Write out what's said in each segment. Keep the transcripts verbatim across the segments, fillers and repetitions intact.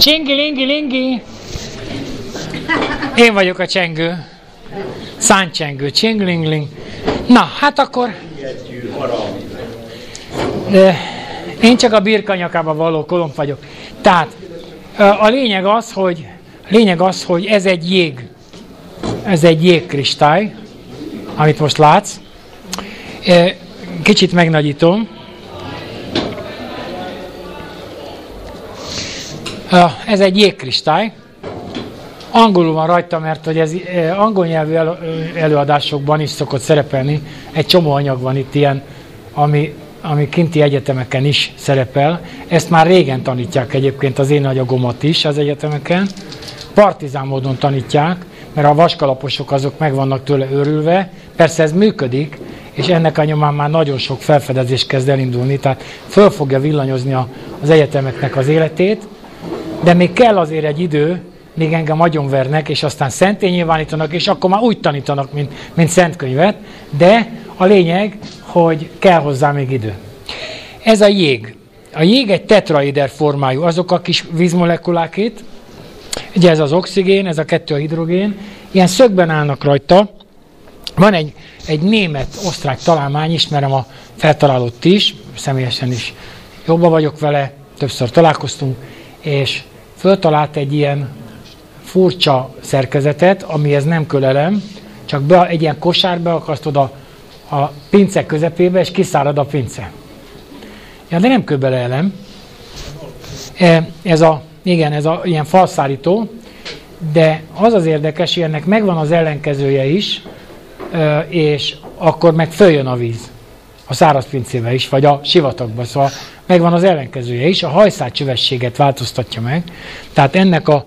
Csingi-lingi-lingi! Én vagyok a csengő. Száncsengő, csingling-ling. Na, hát akkor... De én csak a birkanyakába való kolomb vagyok. Tehát a lényeg az, hogy, lényeg az, hogy ez egy jég. Ez egy jégkristály, amit most látsz. Kicsit megnagyítom. Ez egy jégkristály. Angolul van rajta, mert hogy ez angol nyelvű előadásokban is szokott szerepelni. Egy csomó anyag van itt ilyen, ami, ami kinti egyetemeken is szerepel. Ezt már régen tanítják egyébként az én anyagomat is az egyetemeken. Partizán módon tanítják, mert a vaskalaposok azok meg vannak tőle őrülve. Persze ez működik, és ennek a nyomán már nagyon sok felfedezés kezd elindulni, tehát föl fogja villanyozni az egyetemeknek az életét, de még kell azért egy idő, még engem agyonvernek, és aztán szentté nyilvánítanak, és akkor már úgy tanítanak, mint, mint szentkönyvet, de a lényeg, hogy kell hozzá még idő. Ez a jég. A jég egy tetraider formájú, azok a kis vízmolekulák itt, ugye ez az oxigén, ez a kettő a hidrogén, ilyen szögben állnak rajta. Van egy, egy német-osztrák találmány, ismerem a feltalálót is, személyesen is jobban vagyok vele, többször találkoztunk, és föltalált egy ilyen furcsa szerkezetet, amihez nem kölelem, csak be, egy ilyen kosárba akasztod a, a pince közepébe, és kiszárad a pince. Ja, de nem kőbeleelem. Ez a, igen, ez a ilyen falszárító, de az az érdekes, hogy ennek megvan az ellenkezője is, és akkor meg följön a víz. A száraz pincébe is, vagy a sivatagba. Szóval megvan az ellenkezője is, a hajszálcsövességet változtatja meg. Tehát ennek a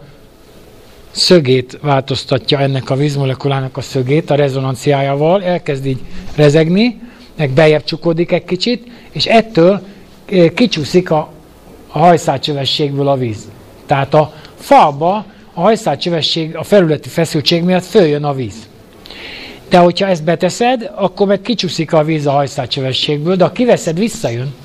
szögét változtatja, ennek a vízmolekulának a szögét a rezonanciájával, elkezd így rezegni, meg bejebb csukódik egy kicsit, és ettől kicsúszik a, a hajszálcsövességből a víz. Tehát a falba a hajszálcsövesség, a felületi feszültség miatt följön a víz. De hogyha ezt beteszed, akkor meg kicsúszik a víz a hajszálcsövességből, de ha kiveszed, visszajön.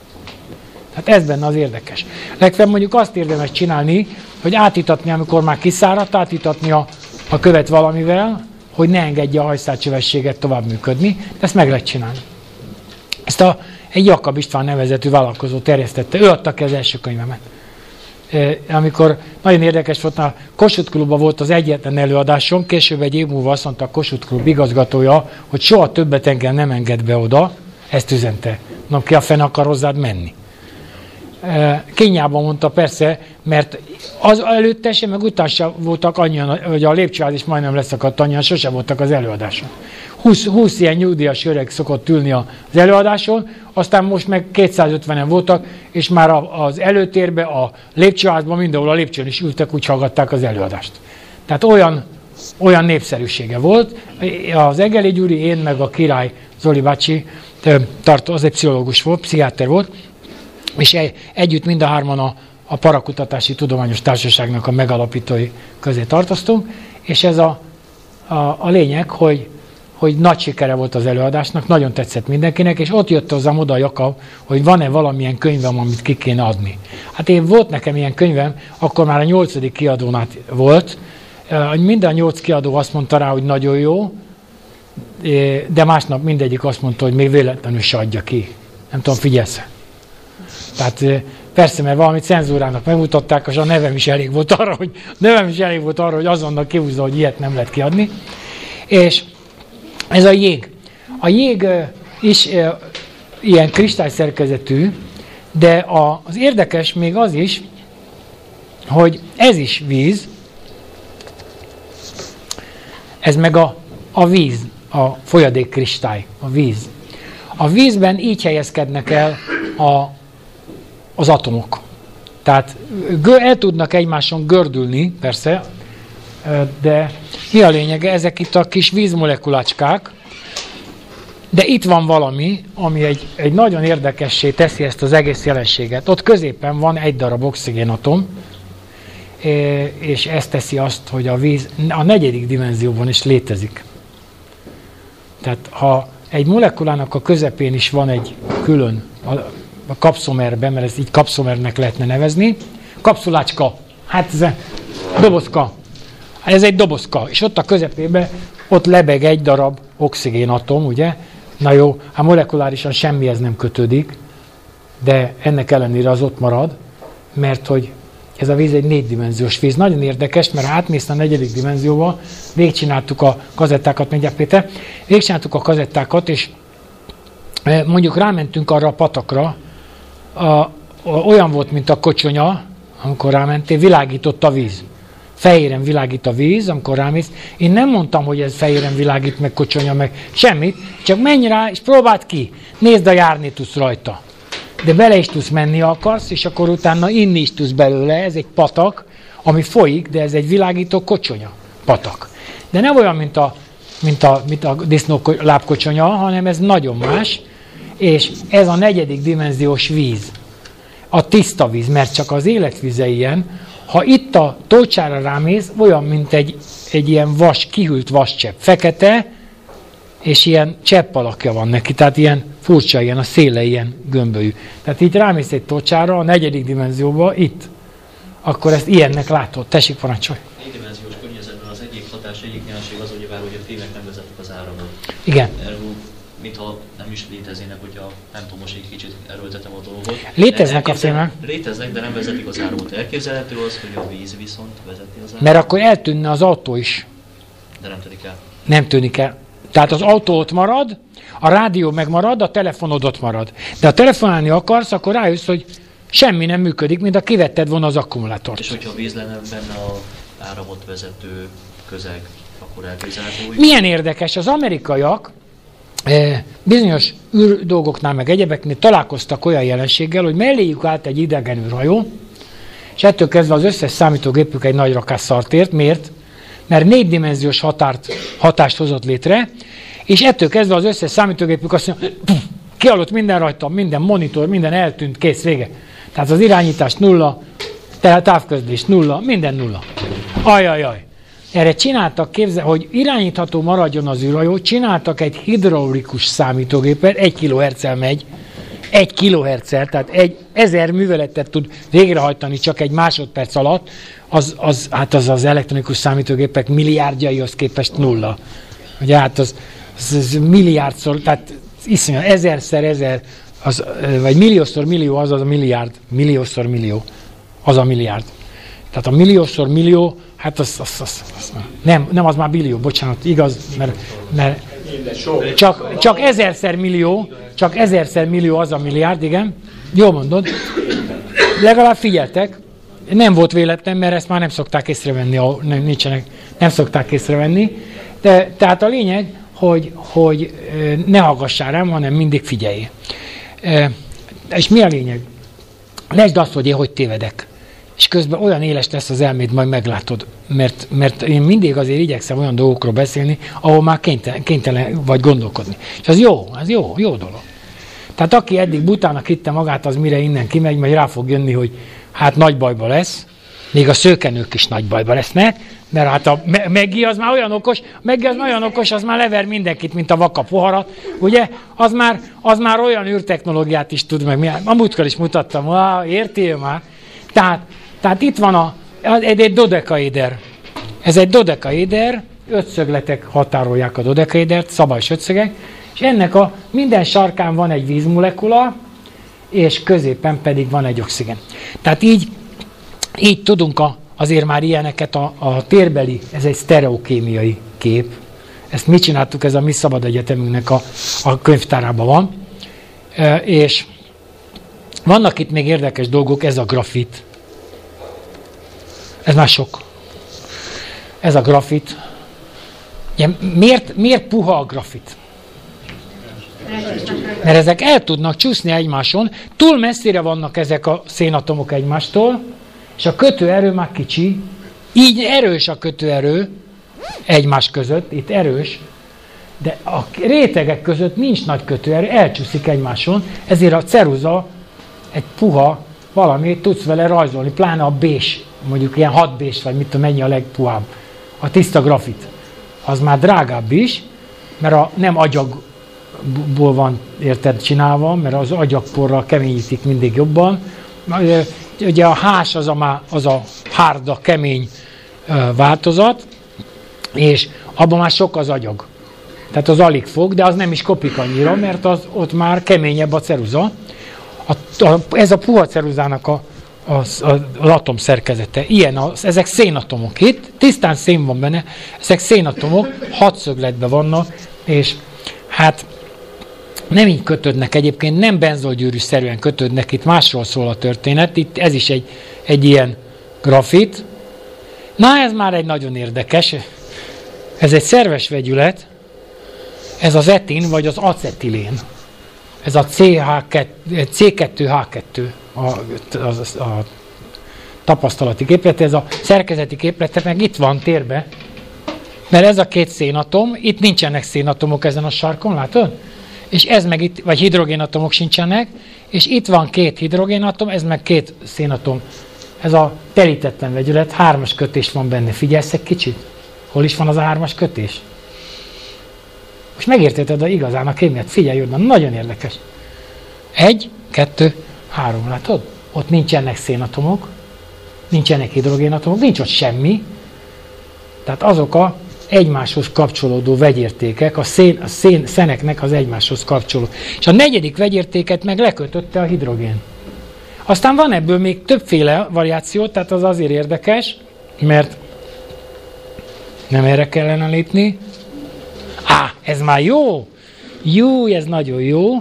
Hát ez benne az érdekes. Legfeljebb mondjuk azt érdemes csinálni, hogy átítatni, amikor már kiszáradt, átítatni a, a követ valamivel, hogy ne engedje a hajszálcsövességet tovább működni, de ezt meg lehet csinálni. Ezt a, egy Jakab István nevezetű vállalkozó terjesztette, ő adta ki az első könyvemet. E, amikor nagyon érdekes volt, a Kossuth Klubban volt az egyetlen előadásom, később egy év múlva azt mondta a Kossuth Klub igazgatója, hogy soha többet engem nem enged be oda, ezt üzente. Na, ki a fene akar hozzád menni? E, Kényában mondta persze, mert az előtte sem, meg utána sem voltak annyian, hogy a lépcsőház is majdnem leszakadt annyian, sosem voltak az előadáson. húsz, húsz ilyen nyugdíjas öreg szokott ülni az előadáson, aztán most meg kétszázötvenen voltak, és már az előtérbe, a lépcsőházban, mindenhol a lépcsőn is ültek, úgy hallgatták az előadást. Tehát olyan, olyan népszerűsége volt. Az Egeli Gyuri, én meg a Király Zoli bácsi, az egy pszichológus volt, pszichiáter volt, és együtt mind a hárman a, a Parakutatási Tudományos Társaságnak a megalapítói közé tartoztunk, és ez a, a, a lényeg, hogy hogy nagy sikere volt az előadásnak, nagyon tetszett mindenkinek, és ott jött hozzám oda a Jakab, hogy van-e valamilyen könyvem, amit ki kéne adni. Hát én volt nekem ilyen könyvem, akkor már a nyolcadik kiadónál volt, minden nyolc kiadó azt mondta rá, hogy nagyon jó, de másnap mindegyik azt mondta, hogy még véletlenül se adja ki. Nem tudom, figyelsz. Tehát persze, mert valami cenzúrának megmutatták, és a nevem is elég volt arra, hogy nevem is elég volt arra, hogy azonnal kihúzza, hogy ilyet nem lehet kiadni. És ez a jég. A jég is e, ilyen kristályszerkezetű, de a, az érdekes még az is, hogy ez is víz, ez meg a, a víz, a folyadékkristály, a víz. A vízben így helyezkednek el a, az atomok. Tehát el tudnak egymáson gördülni, persze, de mi a lényege? Ezek itt a kis vízmolekulácskák, de itt van valami, ami egy, egy nagyon érdekessé teszi ezt az egész jelenséget. Ott középen van egy darab oxigénatom, és ez teszi azt, hogy a víz a negyedik dimenzióban is létezik. Tehát ha egy molekulának a közepén is van egy külön, a, a kapszomerben, mert ezt így kapszomernek lehetne nevezni, kapszulácska, hát ez dobozka. Ez egy dobozka, és ott a közepében ott lebeg egy darab oxigénatom, ugye? Na jó, hát molekulárisan semmihez nem kötődik, de ennek ellenére az ott marad, mert hogy ez a víz egy négydimenziós víz. Nagyon érdekes, mert átmész a negyedik dimenzióba, végigcsináltuk a kazettákat, mindjárt Péter, végigcsináltuk a kazettákat, és mondjuk rámentünk arra a patakra, a, a, olyan volt, mint a kocsonya, amikor rámentél, világított a víz. Fehéren világít a víz, amikor rámész. Én nem mondtam, hogy ez fehéren világít, meg kocsonya, meg semmit, csak menj rá, és próbáld ki. Nézd, a járni tudsz rajta. De bele is tudsz menni akarsz, és akkor utána inni is tudsz belőle. Ez egy patak, ami folyik, de ez egy világító kocsonya. Patak. De nem olyan, mint a, mint a, mint a disznó lábkocsonya, hanem ez nagyon más, és ez a negyedik dimenziós víz. A tiszta víz, mert csak az életvize ilyen. Ha itt a tócsára rámész, olyan, mint egy, egy ilyen vas, kihűlt vascsepp. Fekete, és ilyen csepp alakja van neki, tehát ilyen furcsa, ilyen a széle ilyen gömbölyű. Tehát így rámész egy tócsára, a negyedik dimenzióba, itt, akkor ezt ilyennek látod. Tessék, parancsolj! Négydimenziós környezetben az egyik hatás, egyik jelenség az, hogy a fémek nem vezetik az áramot. Igen. Erről, mintha nem is léteznének, hogyha nem tudom, most egy kicsit erőltetem a dolgot. Léteznek a fémek. Léteznek, de nem vezetik az áramot. Elképzelhető az, hogy a víz viszont vezeti az áramot. Mert akkor eltűnne az autó is. De nem tűnik el. Nem tűnik el. Tehát az autó ott marad, a rádió megmarad, a telefonod ott marad. De ha telefonálni akarsz, akkor rájössz, hogy semmi nem működik, mint ha kivetted volna az akkumulátort. És hogyha víz lenne benne az áramot vezető közeg, akkor elképzelhető, hogy... Milyen érdekes, az amerikaiak eh, bizonyos űr dolgoknál, meg egyebeknél találkoztak olyan jelenséggel, hogy melléjük állt egy idegen űrhajó, és ettől kezdve az összes számítógépük egy nagy rakás szart ért. Miért? Mert négydimenziós határt, hatást hozott létre, és ettől kezdve az összes számítógépük azt mondja, kialudt minden rajta, minden monitor, minden eltűnt, kész, vége. Tehát az irányítás nulla, távközlés nulla, minden nulla. Ajajaj. Erre csináltak, képzel, hogy irányítható maradjon az űrhajó, csináltak egy hidraulikus számítógépet, egy kilohertzel megy, egy kilohertzel, tehát egy ezer műveletet tud végrehajtani csak egy másodperc alatt, az, az, hát az az elektronikus számítógépek milliárdjaihoz képest nulla. Ugye hát az, az, az milliárdszor, tehát iszonyat, ezerszer ezer, az, vagy milliószor millió, az az a milliárd, milliószor millió, az a milliárd. Tehát a milliószor millió, hát az, az, az, az nem, nem az már billió, bocsánat, igaz, mert, mert csak, csak ezerszer millió, csak ezerszer millió az a milliárd, igen, jól mondod, legalább figyeltek, nem volt véletlen, mert ezt már nem szokták észrevenni, nem, nincsenek, nem szokták észrevenni, de tehát a lényeg, hogy, hogy ne hallgassál rám, hanem mindig figyelj. És mi a lényeg? Lesd azt, hogy én hogy tévedek. És közben olyan éles lesz az elméd, majd meglátod. Mert, mert én mindig azért igyekszem olyan dolgokról beszélni, ahol már kénytelen, kénytelen vagy gondolkodni. És az jó, az jó, jó dolog. Tehát aki eddig butának hitte magát, az mire innen kimegy, majd rá fog jönni, hogy hát nagy bajba lesz, még a szőkenők is nagy bajba lesznek, mert hát a Meggi az már olyan okos, Meggi az már olyan okos, az már lever mindenkit, mint a vaka poharat, ugye? Az már, az már olyan űrtechnológiát is tud meg. A múltkor is mutattam, ah, értél már? Tehát, tehát itt van a, egy, egy dodekaéder. Ez egy dodekaéder, ötszögletek határolják a dodekaédert, szabályos ötszögek, és ennek a minden sarkán van egy vízmolekula, és középen pedig van egy oxigén. Tehát így, így tudunk a, azért már ilyeneket a, a térbeli, ez egy sztereokémiai kép. Ezt mi csináltuk, ez a mi szabad egyetemünknek a, a könyvtárában van. E, és vannak itt még érdekes dolgok, ez a grafit. Ez már sok. Ez a grafit. Ugye, miért, miért puha a grafit? Mert ezek el tudnak csúszni egymáson, túl messzire vannak ezek a szénatomok egymástól, és a kötőerő már kicsi, így erős a kötőerő egymás között, itt erős, de a rétegek között nincs nagy kötőerő, elcsúszik egymáson, ezért a ceruza egy puha valami, tudsz vele rajzolni, pláne a bés, mondjuk ilyen hat bés, vagy mit tudom, mennyi a legpuhább, a tiszta grafit. Az már drágább is, mert a nem agyag ból van, érted, csinálva, mert az agyagporral keményítik mindig jobban. ugye a hás az a, má, az a hárda, kemény ö, változat, és abban már sok az agyag. Tehát az alig fog, de az nem is kopik annyira, mert az, ott már keményebb a ceruza. A, a, ez a puha ceruzának a, a, az atomszerkezete. Ilyen, az, ezek szénatomok. Itt tisztán szén van benne, ezek szénatomok, hatszögletben vannak, és hát nem így kötődnek egyébként, nem benzolgyűrűszerűen kötődnek, itt másról szól a történet, itt ez is egy, egy ilyen grafit. Na, ez már egy nagyon érdekes, ez egy szerves vegyület, ez az etin, vagy az acetilén. Ez a cé kettő há kettő a, a, a tapasztalati képlete, ez a szerkezeti képlete, meg itt van térbe, mert ez a két szénatom, itt nincsenek szénatomok ezen a sarkon, látod? És ez meg itt, vagy hidrogénatomok sincsenek, és itt van két hidrogénatom, ez meg két szénatom. Ez a telítetlen vegyület, hármas kötés van benne. Figyelsz egy kicsit? Hol is van az a hármas kötés? Most megértetted a igazán a kémiát, figyelj oda, nagyon érdekes. Egy, kettő, három, látod? Ott nincsenek szénatomok, nincsenek hidrogénatomok, nincs ott semmi. Tehát azok a egymáshoz kapcsolódó vegyértékek, a, szén, a szén, szeneknek az egymáshoz kapcsolódó. És a negyedik vegyértéket meg lekötötte a hidrogén. Aztán van ebből még többféle variáció, tehát az azért érdekes, mert nem erre kellene lépni. Á, ez már jó! Jó, ez nagyon jó.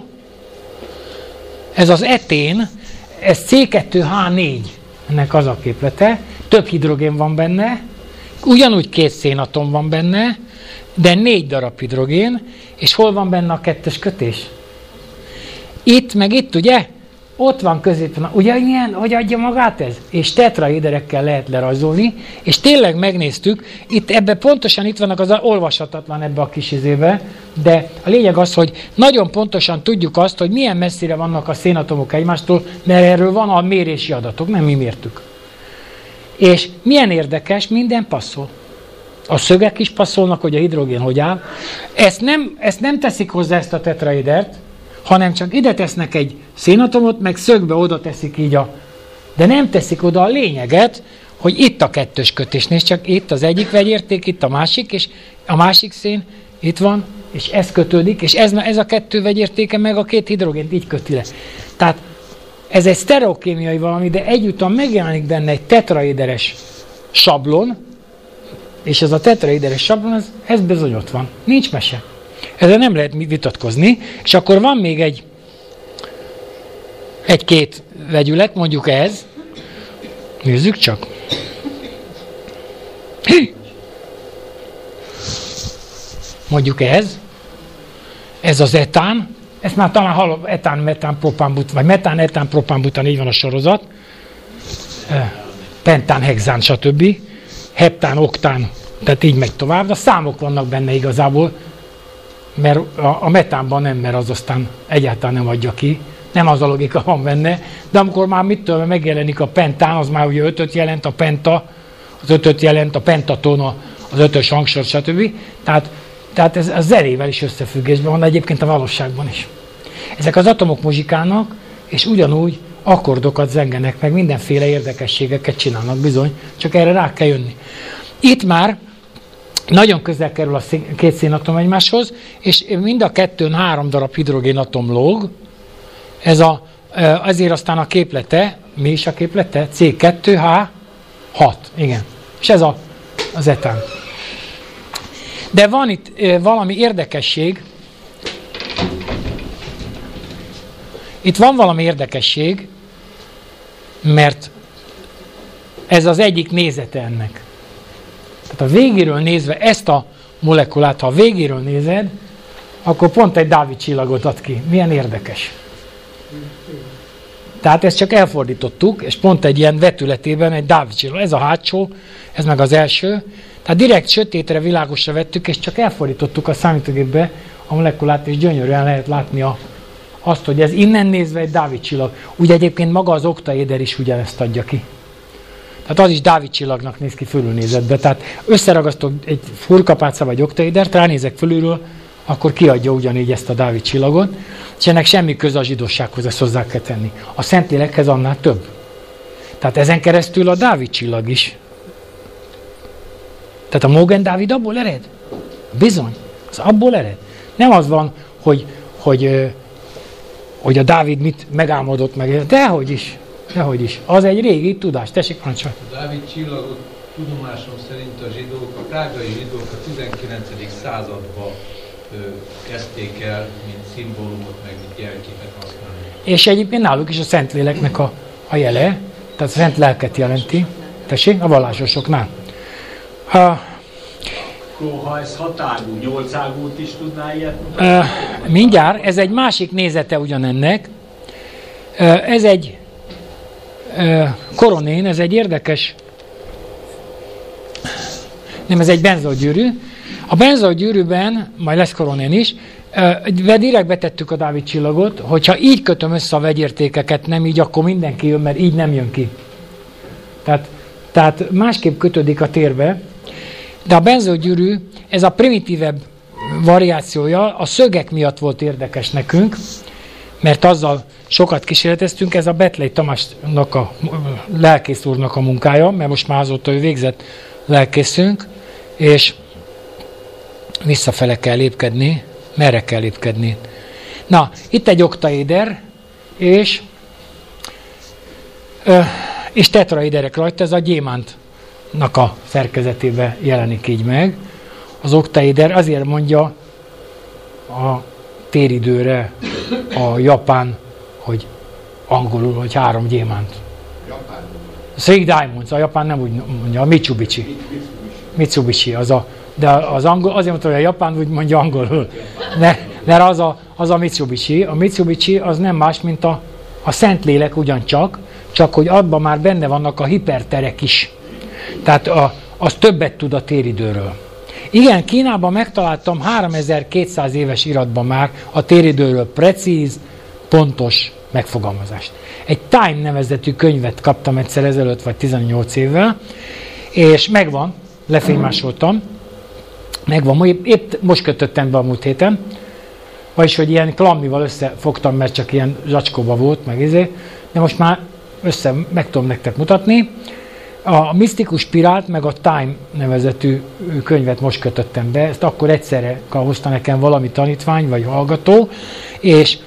Ez az etén, ez cé kettő há négy, ennek az a képlete, több hidrogén van benne, ugyanúgy két szénatom van benne, de négy darab hidrogén, és hol van benne a kettes kötés? Itt, meg itt, ugye? Ott van középen, ugye milyen, hogy adja magát ez? És tetraéderekkel lehet lerajzolni, és tényleg megnéztük, itt ebbe pontosan itt vannak az olvashatatlan ebbe a kis izébe, de a lényeg az, hogy nagyon pontosan tudjuk azt, hogy milyen messzire vannak a szénatomok egymástól, mert erről van a mérési adatok, nem mi mértük. És milyen érdekes, minden passzol. A szögek is passzolnak, hogy a hidrogén hogy áll. Ezt nem, ezt nem teszik hozzá ezt a tetraédert, hanem csak ide tesznek egy szénatomot, meg szögbe oda teszik így a... De nem teszik oda a lényeget, hogy itt a kettős kötés. Nézd csak, itt az egyik vegyérték, itt a másik, és a másik szén itt van, és ez kötődik, és ez, ez a kettő vegyértéke meg a két hidrogént így köti le. Tehát ez egy sztereokémiai valami, de egyúttal megjelenik benne egy tetraéderes sablon, és ez a tetraéderes sablon, ez, ez bizony ott van. Nincs mese. Ezzel nem lehet vitatkozni, és akkor van még egy egy-két vegyület, mondjuk ez. Nézzük csak. Mondjuk ez. Ez az etán. Ezt már talán hallom, etán, metán, propánbután, vagy metán, etán, propánbután, így van a sorozat. Pentán, hexán, stb. Heptán, oktán, tehát így megy tovább. De számok vannak benne igazából, mert a, a metánban nem, mert az aztán egyáltalán nem adja ki. Nem az a logika van benne, de amikor már mit tudom, megjelenik a pentán, az már ugye ötöt jelent, a penta, az ötöt jelent, a pentaton, az ötös hangsor, stb. Tehát, tehát ez a zenével is összefüggésben van, egyébként a valóságban is. Ezek az atomok muzsikálnak, és ugyanúgy akkordokat zengenek, meg mindenféle érdekességeket csinálnak bizony, csak erre rá kell jönni. Itt már nagyon közel kerül a szín, két szénatom egymáshoz, és mind a kettőn három darab hidrogénatom lóg. Ez a, ezért aztán a képlete, mi is a képlete? cé kettő há hat, igen. És ez a, az etán. De van itt valami érdekesség. Itt van valami érdekesség, mert ez az egyik nézete ennek. Tehát a végéről nézve ezt a molekulát, ha a végéről nézed, akkor pont egy Dávid csillagot ad ki. Milyen érdekes. Tehát ezt csak elfordítottuk, és pont egy ilyen vetületében egy Dávid csillag. Ez a hátsó, ez meg az első. Tehát direkt sötétre, világosra vettük, és csak elfordítottuk a számítógépbe a molekulát, és gyönyörűen lehet látni a, azt, hogy ez innen nézve egy Dávid csillag. Ugye egyébként maga az oktaéder is ugyanezt adja ki. Tehát az is Dávid csillagnak néz ki fölülnézetbe. Tehát összeragasztok egy furkapálca vagy oktaédert, ránézek fölülről, akkor kiadja ugyanígy ezt a Dávid csillagot, és ennek semmi köze a zsidósághoz, ezt hozzá kell tenni. A Szentlélekhez annál több. Tehát ezen keresztül a Dávid csillag is. Tehát a Mogen Dávid abból ered? Bizony, az abból ered. Nem az van, hogy, hogy, hogy a Dávid mit megálmodott meg. Dehogy is, dehogy is. Az egy régi tudás. Tessék, parancsolj. A Dávid csillagot tudomásom szerint a zsidók, a prágai zsidók a tizenkilencedik században ö, kezdték el, mint szimbólumot, meg mint jelképet használni. És egyébként náluk is a Szentléleknek a, a jele, tehát a Szent Lelket jelenti. Tessék, a vallásosoknál. Ha, Ha ez hatágú, nyolcágút is tudná ilyet uh, mindjárt, ez egy másik nézete ugyanennek. Uh, ez egy uh, koronén, ez egy érdekes, nem, ez egy benzolgyűrű. A benzolgyűrűben, majd lesz koronén is, uh, direkt betettük a Dávid csillagot, hogyha így kötöm össze a vegyértékeket, nem így, akkor mindenki jön, mert így nem jön ki. Tehát, tehát másképp kötődik a térbe. De a benzolgyűrű, ez a primitívebb variációja, a szögek miatt volt érdekes nekünk, mert azzal sokat kísérleteztünk, ez a Betlei Tamásnak a lelkész úrnak a munkája, mert most már azóta ő végzett lelkészünk, és visszafele kell lépkedni, merre kell lépkedni. Na, itt egy oktaéder, és, és tetraéderek rajta, ez a gyémántnak a szerkezetébe jelenik így meg. Az oktaéder azért mondja a téridőre a japán, hogy angolul, hogy három gyémánt. Japán. Three diamonds, a japán nem úgy mondja, a Mitsubishi. Mitsubishi, az a, de az angol, azért mondta, hogy a japán úgy mondja angolul. De, mert az a, az a Mitsubishi. A Mitsubishi az nem más, mint a, a Szentlélek ugyancsak, csak hogy abban már benne vannak a hiperterek is. Tehát a, az többet tud a téridőről. Igen, Kínában megtaláltam háromezer-kétszáz éves iratban már a téridőről precíz, pontos megfogalmazást. Egy Time nevezetű könyvet kaptam egyszer ezelőtt, vagy tizennyolc évvel, és megvan, lefénymásoltam, megvan, épp, épp most kötöttem be a múlt héten, vagyis, hogy ilyen klammival összefogtam, mert csak ilyen zacskóba volt, meg izé, de most már össze meg tudom nektek mutatni. A Misztikus Spirált, meg a Time nevezetű könyvet most kötöttem be, ezt akkor egyszerre hozta nekem valami tanítvány, vagy hallgató, és,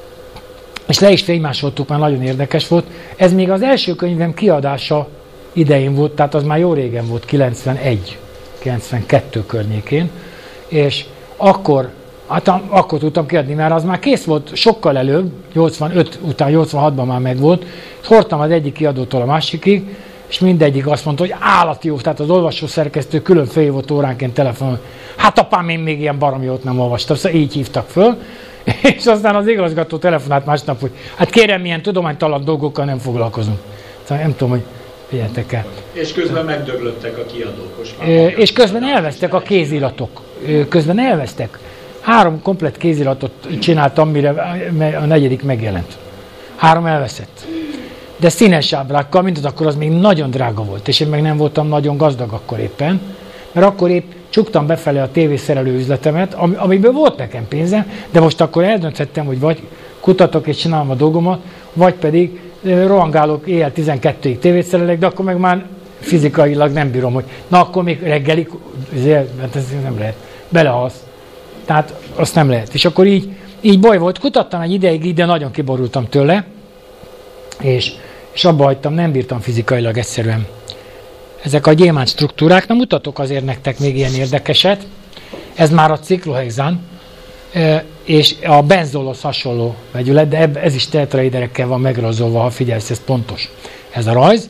és le is fénymásoltuk, már nagyon érdekes volt. Ez még az első könyvem kiadása idején volt, tehát az már jó régen volt, kilencvenegy kilencvenkettő környékén, és akkor, hát akkor tudtam kiadni, mert az már kész volt sokkal előbb, nyolcvanöt után, nyolcvanhatban már megvolt, hordtam az egyik kiadótól a másikig, és mindegyik azt mondta, hogy állati jó, tehát az olvasószerkesztő külön fölhívott óránként telefonon. Hát apám, én még ilyen baromiót nem olvastam, szóval így hívtak föl, és aztán az igazgató telefonált másnap, hogy hát kérem, milyen tudománytalan dolgokkal nem foglalkozunk. Szóval nem tudom, hogy figyeljetek el. És közben megdöglöttek a kiadók. Most már e, és közben elvesztek a kéziratok. Közben elvesztek. Három komplett kéziratot csináltam, mire a negyedik megjelent. Három elveszett. De színes ábrákkal, mint az akkor az még nagyon drága volt, és én meg nem voltam nagyon gazdag akkor éppen, mert akkor épp csuktam befele a tévészerelő üzletemet, amiből volt nekem pénzem, de most akkor eldönthettem, hogy vagy kutatok és csinálom a dolgomat, vagy pedig rohangálok éjjel tizenkettőig tévét szerelek, de akkor meg már fizikailag nem bírom, hogy na akkor még reggelig, mert ez nem lehet, belehalsz. Tehát azt nem lehet. És akkor így, így baj volt, kutattam egy ideig, de nagyon kiborultam tőle, és, és abba hagytam, nem bírtam fizikailag egyszerűen. Ezek a gyémánt struktúrák, na mutatok azért nektek még ilyen érdekeset. Ez már a ciklohexán, és a benzolhoz hasonló vegyület, de ez is tetraéderekkel van megrajzolva, ha figyelsz, ez pontos. Ez a rajz.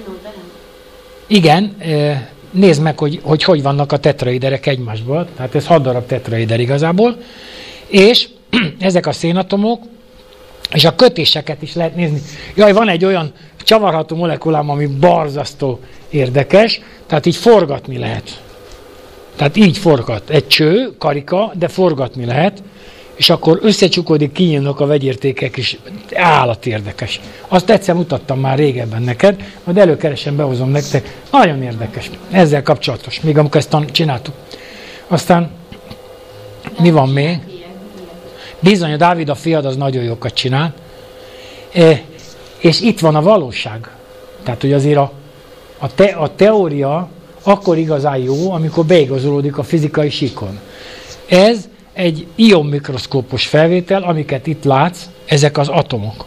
Igen, nézd meg, hogy hogy, hogy vannak a tetraéderek egymásból, tehát ez hat darab tetraéder igazából, és ezek a szénatomok, és a kötéseket is lehet nézni. Jaj, van egy olyan csavarható molekulám, ami borzasztó érdekes, tehát így forgatni lehet. Tehát így forgat. Egy cső, karika, de forgatni lehet, és akkor összecsukódik, kinyílnak a vegyértékek is. Állati érdekes. Azt egyszer mutattam már régebben neked, majd előkeresen behozom nektek. Nagyon érdekes. Ezzel kapcsolatos, még amikor ezt csináltuk. Aztán mi van még? Bizony, a Dávid a fiad az nagyon jókat csinál. E, és itt van a valóság. Tehát, hogy azért a, a, te, a teória akkor igazán jó, amikor beigazolódik a fizikai síkon. Ez egy ionmikroszkópos felvétel, amiket itt látsz, ezek az atomok.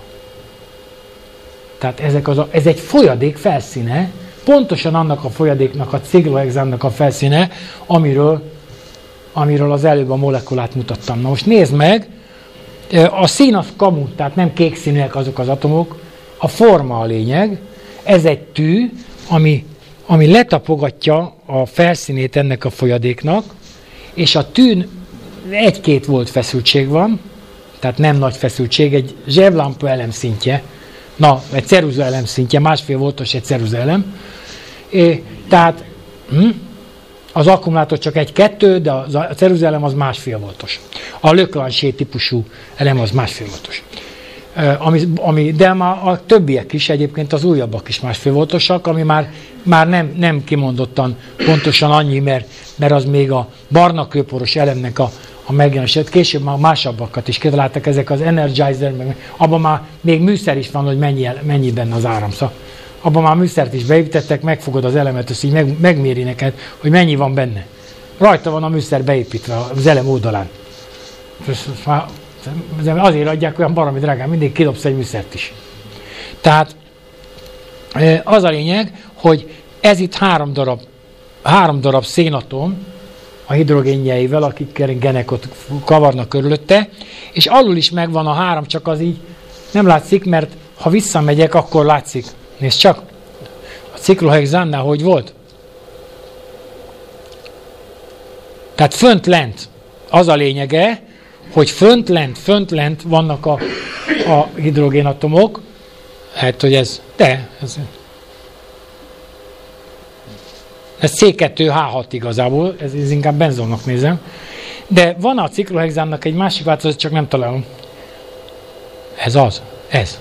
Tehát ezek az a, ez egy folyadék felszíne, pontosan annak a folyadéknak, a ciklohexánnak a felszíne, amiről, amiről az előbb a molekulát mutattam. Na most nézd meg, a szín az kamu, tehát nem kék színűek azok az atomok, a forma a lényeg, ez egy tű, ami, ami letapogatja a felszínét ennek a folyadéknak, és a tűn egy-két volt feszültség van, tehát nem nagy feszültség, egy zseblámpa elem szintje, na, egy ceruza elem szintje, másfél voltos egy ceruza elem, é, tehát hm, az akkumulátor csak egy-kettő, de a ceruza elem az másfél voltos. A Leclanché típusú elem az másfél voltos. Ami, ami, de már a többiek is, egyébként az újabbak is másfél voltosak, ami már, már nem, nem kimondottan pontosan annyi, mert, mert az még a barna kőporos elemnek a, a megjelenését. Később már másabbakat is kitaláltak, ezek az Energizer, meg, abban már még műszer is van, hogy mennyi, mennyi benne az áramszak. Abban már műszert is beépítettek, megfogod az elemet, azt így meg, megméri neked, hogy mennyi van benne. Rajta van a műszer beépítve az elem oldalán. Azért adják olyan baromi drágán, mindig kidobsz egy műszert is. Tehát az a lényeg, hogy ez itt három darab, három darab szénatom a hidrogénjeivel, akik genekot kavarnak körülötte, és alul is megvan a három, csak az így nem látszik, mert ha visszamegyek, akkor látszik. Nézd csak, a ciklohexánnál hogy volt? Tehát fönt-lent az a lényege, hogy fönt-lent, fönt-lent vannak a, a hidrogénatomok. Hát, hogy ez, de, ez, ez cé kettő há hat igazából, ez, ez inkább benzonnak nézem. De van a ciklohexánnak egy másik változat, csak nem találom. Ez az, ez.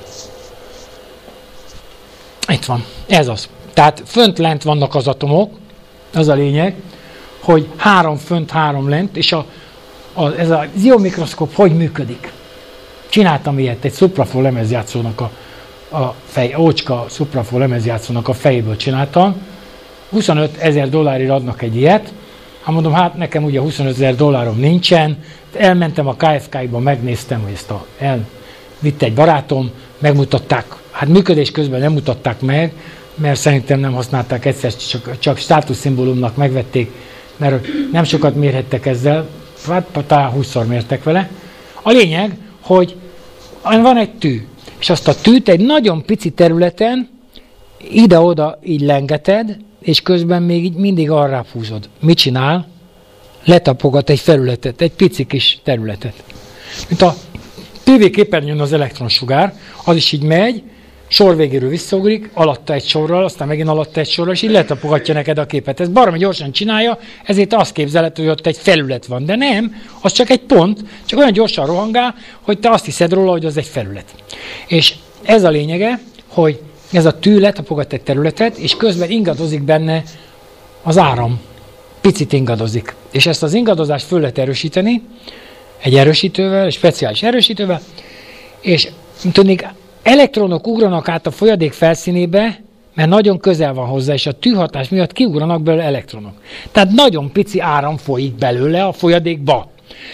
Itt van, ez az. Tehát fönt-lent vannak az atomok, az a lényeg, hogy három fönt, három lent, és a, a, ez az ionmikroszkóp hogy működik? Csináltam ilyet, egy szuprafon lemezjátszónak a, a fej, ócska szuprafon lemezjátszónak a fejéből csináltam. huszonöt ezer dollárért adnak egy ilyet. Hát mondom, hát nekem ugye huszonöt ezer dollárom nincsen. Elmentem a ká ef ká-ba, megnéztem, hogy ezt a, elvitte egy barátom, megmutatták. Hát működés közben nem mutatták meg, mert szerintem nem használták egyszer, csak, csak státuszszimbólumnak megvették, mert nem sokat mérhettek ezzel, hát talán húszszor mértek vele. A lényeg, hogy van egy tű, és azt a tűt egy nagyon pici területen ide-oda így lengeted, és közben még így mindig arrább húzod. Mit csinál? Letapogat egy felületet, egy pici kis területet. Mint a tévéképernyőn az elektronsugár, az is így megy, sor végéről visszaugrik, alatta egy sorral, aztán megint alatta egy sorral, és így letapogatja neked a képet. Ez baromi gyorsan csinálja, ezért azt képzeled, hogy ott egy felület van. De nem, az csak egy pont, csak olyan gyorsan rohangál, hogy te azt hiszed róla, hogy az egy felület. És ez a lényege, hogy ez a tű letapogat egy területet, és közben ingadozik benne az áram. Picit ingadozik. És ezt az ingadozást föl lehet erősíteni, egy erősítővel, egy speciális erősítővel, és tudnék, elektronok ugranak át a folyadék felszínébe, mert nagyon közel van hozzá, és a tűhatás miatt kiugranak belőle elektronok. Tehát nagyon pici áram folyik belőle a folyadékba.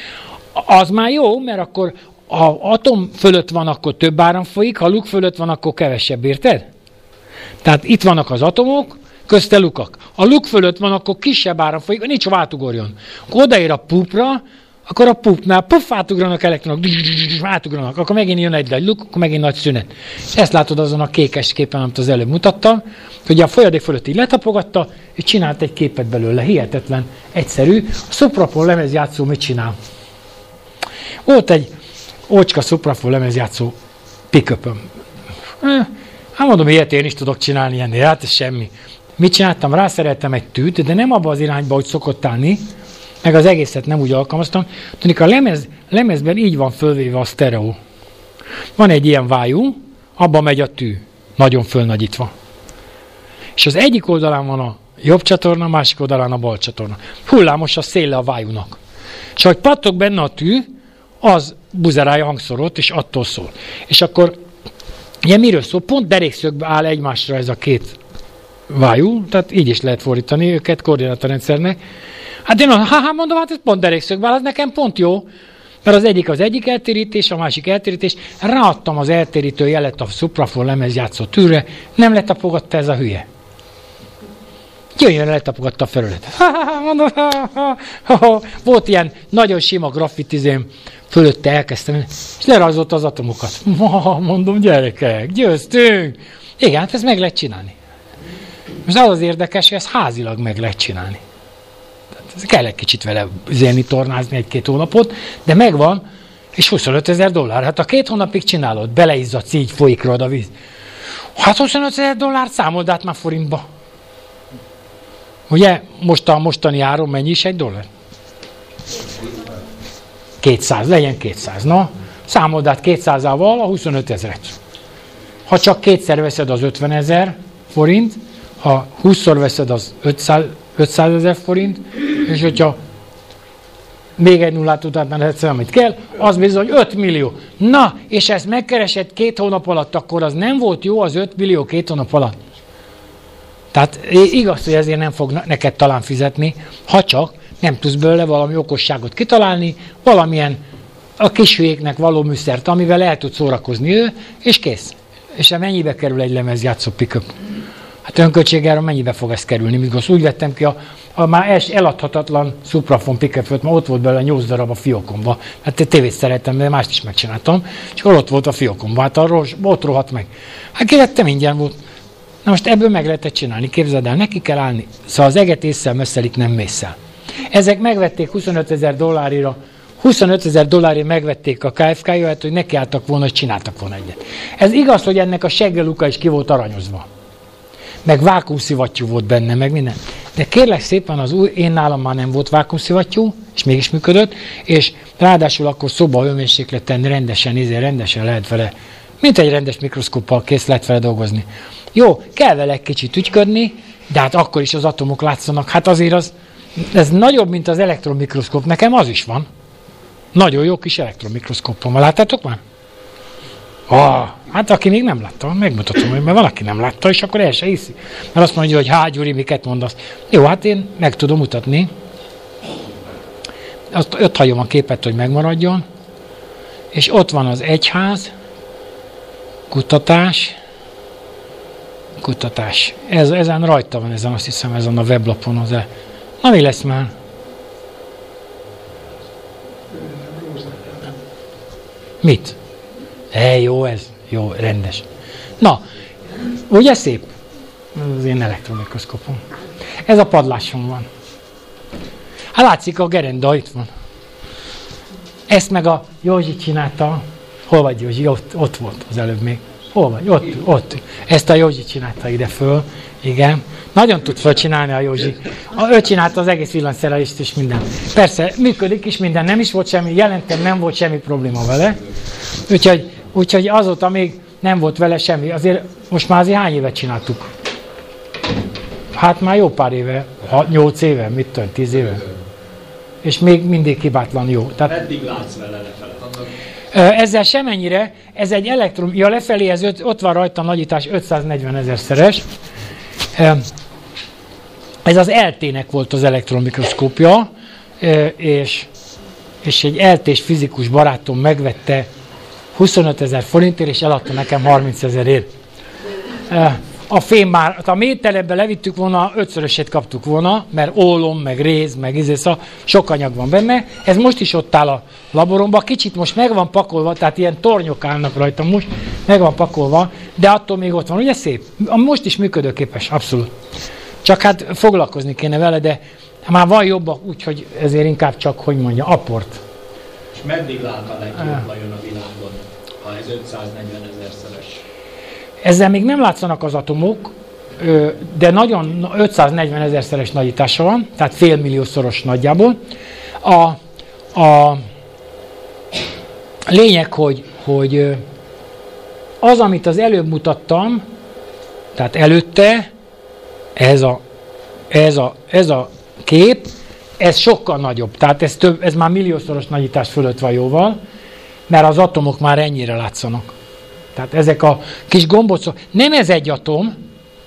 Az már jó, mert akkor ha atom fölött van, akkor több áram folyik, ha luk fölött van, akkor kevesebb, érted? Tehát itt vannak az atomok, közte lukak. Ha luk fölött van, akkor kisebb áram folyik, nincs ha átugorjon. Akkor odaér a pupra, akkor a pupnál puff, átugranak elektronok, átugranak, akkor megint jön egy nagy luk, akkor megint nagy szünet. És ezt látod azon a kékes képen, amit az előbb mutattam, hogy a folyadék fölött így letapogatta, és csinált egy képet belőle. Hihetetlen egyszerű. A szuprafon lemezjátszó mit csinál? Volt egy ócska szuprafon lemezjátszó pick-upöm. Hát mondom, ilyet én is tudok csinálni ennél, hát ez semmi. Mit csináltam? Rászereltem egy tűt, de nem abba az irányba, hogy szokott állni, meg az egészet nem úgy alkalmaztam. Tudjuk, a lemez, lemezben így van fölvéve a sztereó. Van egy ilyen vájú, abban megy a tű, nagyon fölnagyítva. És az egyik oldalán van a jobb csatorna, a másik oldalán a bal csatorna. Hullámos a széle a vájúnak. És ahogy pattog benne a tű, az buzerálja a hangszorot, és attól szól. És akkor Ugye miről szól? Pont derékszögbe áll egymásra ez a két vájú, tehát így is lehet fordítani őket koordinátorrendszernek. Hát én ha mondom, hát ez pont derékszögbe áll, az nekem pont jó, mert az egyik az egyik eltérítés, a másik eltérítés. Ráadtam az eltérítő jelet a Supraphone lemezjátszó tűrre, nem letapogatta ez a hülye. Jöjjön, letapogatta a felületet. Mondom, volt ilyen nagyon sima graffitizém, fölötte elkezdtem, és lerajzolta az atomokat. Mondom, gyerekek, győztünk! Igen, hát ezt meg lehet csinálni. Most az az érdekes, hogy ezt házilag meg lehet csinálni. Tehát kell egy kicsit vele zélni, tornázni egy-két hónapot, de megvan, és huszonöt ezer dollár. Hát a két hónapig csinálod, beleizzadsz, így folyik rajta a víz. Hát huszonöt ezer dollárt számold át már forintba. Ugye, most a mostani áron mennyi is egy dollár? kétszáz, legyen kétszáz. Na, számold át kétszázával a huszonöt ezret. Ha csak kétszer veszed az ötven ezer forint, ha húszszor veszed az ötszáz ezer forint, és hogyha még egy nullát utána egyszer, amit kell, az bizony öt millió. Na, és ezt megkeresed két hónap alatt, akkor az nem volt jó az öt millió két hónap alatt. Tehát igaz, hogy ezért nem fog neked talán fizetni, ha csak nem tudsz belőle valami okosságot kitalálni, valamilyen a kis hülyéknek való műszert, amivel el tud szórakozni ő, és kész. És mennyibe kerül egy lemezjátszó pick-up? Hát önköltségára mennyibe fog ez kerülni? Mikor úgy vettem ki a, a már eladhatatlan Supraphone pick-up-öt, ma ott volt belőle nyolc darab a fiókomba. Hát a tévét szeretem, de mást is megcsináltam, és akkor ott volt a fiókomba, hát arról ott rohadt meg. Hát kivettem, ingyen volt. Na most ebből meg lehetett csinálni, képzeld el, neki kell állni. Szóval az eget ésszel messzelik, nem mésszel. Ezek megvették huszonöt ezer dollárira, huszonöt ezer dollárért megvették a ká ef ká-ját, hogy nekiálltak volna, hogy csináltak volna egyet. Ez igaz, hogy ennek a seggeluka is ki volt aranyozva. Meg vákuumszivattyú volt benne, meg minden. De kérlek szépen, az új, én nálam már nem volt vákuumszivattyú, és mégis működött, és ráadásul akkor szoba hőmérsékleten rendesen, izé, rendesen lehet vele, mint egy rendes mikroszkóppal kész lehet vele dolgozni. Jó, kell vele egy kicsit ügyködni, de hát akkor is az atomok látszanak. Hát azért az, ez nagyobb, mint az elektronmikroszkóp. Nekem az is van. Nagyon jó kis elektronmikroszkópom. Láttátok már? Ah, hát aki még nem látta, megmutatom, mert van, aki nem látta, és akkor el se hiszi. Mert azt mondja, hogy hát Gyuri, miket mondasz? Jó, hát én meg tudom mutatni. Azt, ott hagyom a képet, hogy megmaradjon. És ott van az egyház, kutatás, kutatás. Ez, ezen rajta van, ezen azt hiszem, ezen a weblapon. Az el. Na, mi lesz már? Mit? E, jó ez. Jó, rendes. Na, ugye szép? Ez az én elektromikroszkopom. Ez a padláson van. Hát látszik, a gerenda itt van. Ezt meg a Józsi csinálta. Hol vagy Józsi? Ott, ott volt az előbb még. Hol vagy? Ott, ott. Ezt a Józsi csinálta ide föl. Igen. Nagyon tud fölcsinálni a Józsi. A, ő csinálta az egész villanyszerelést és minden. Persze, működik is minden. Nem is volt semmi, jelentem nem volt semmi probléma vele. Úgyhogy, úgyhogy azóta még nem volt vele semmi. Azért most már azért hány évet csináltuk? Hát már jó pár éve. Nyolc éve, mit tudom, tíz éve. És még mindig hibátlan jó. Tehát, eddig látsz vele lefele. Ezzel semennyire, ez egy elektrom, ja lefelé ez öt, ott van rajta a nagyítás ötszáznegyven ezer szeres. Ez az el té-nek volt az elektronmikroszkópja, és, és egy el té-s fizikus barátom megvette huszonöt ezer forintért, és eladta nekem harminc ezerért. A fém már, ha még telebbe levittük volna, ötszörösét kaptuk volna, mert ólom, meg réz, meg izé, szóval sok anyag van benne. Ez most is ott áll a laboromban, kicsit most meg van pakolva, tehát ilyen tornyok állnak rajta most, meg van pakolva, de attól még ott van, ugye szép? Most is működőképes, abszolút. Csak hát foglalkozni kéne vele, de már van jobbak, úgyhogy ezért inkább csak, hogy mondja, apport. És meddig lát a legjobb vajon a világon, ha ez ötszáznegyven ezer szeres? Ezzel még nem látszanak az atomok, de nagyon ötszáznegyven ezer szeres nagyítása van, tehát félmilliószoros nagyjából. A, a lényeg, hogy, hogy az, amit az előbb mutattam, tehát előtte, ez a, ez a, ez a kép, ez sokkal nagyobb, tehát ez, több, ez már milliószoros nagyítás fölött van jóval, mert az atomok már ennyire látszanak. Tehát ezek a kis gombocok, nem ez egy atom,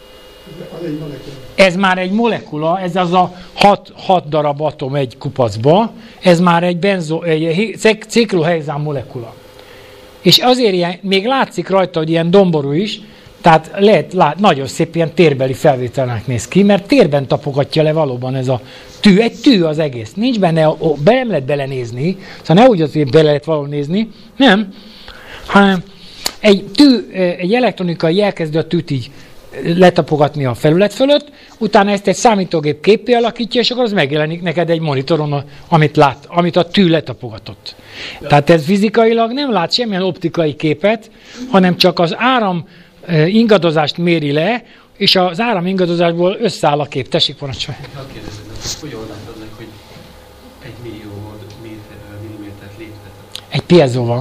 ez már egy molekula, ez az a hat, hat darab atom egy kupacba, ez már egy, benzo, egy ciklohexán molekula. És azért ilyen, még látszik rajta, hogy ilyen domború is, tehát lehet, lát, nagyon szép ilyen térbeli felvételnek néz ki, mert térben tapogatja le valóban ez a tű, egy tű az egész. Nincs benne, ó, be nem lehet belenézni, szóval ne úgy, hogy bele lehet valahol nézni, nem, hanem egy tű, egy elektronikai jelkezdő a tűt így letapogatni a felület fölött, utána ezt egy számítógép képpé alakítja, és akkor az megjelenik neked egy monitoron, amit lát, amit a tű letapogatott. Ja. Tehát ez fizikailag nem lát semmilyen optikai képet, hanem csak az áram ingadozást méri le, és az áram ingadozásból összeáll a kép. Tessék, parancsolj! Ha kérdezem, hogy hogyan látod meg, hogy egy millió millimétert léptet? Egy piezóval.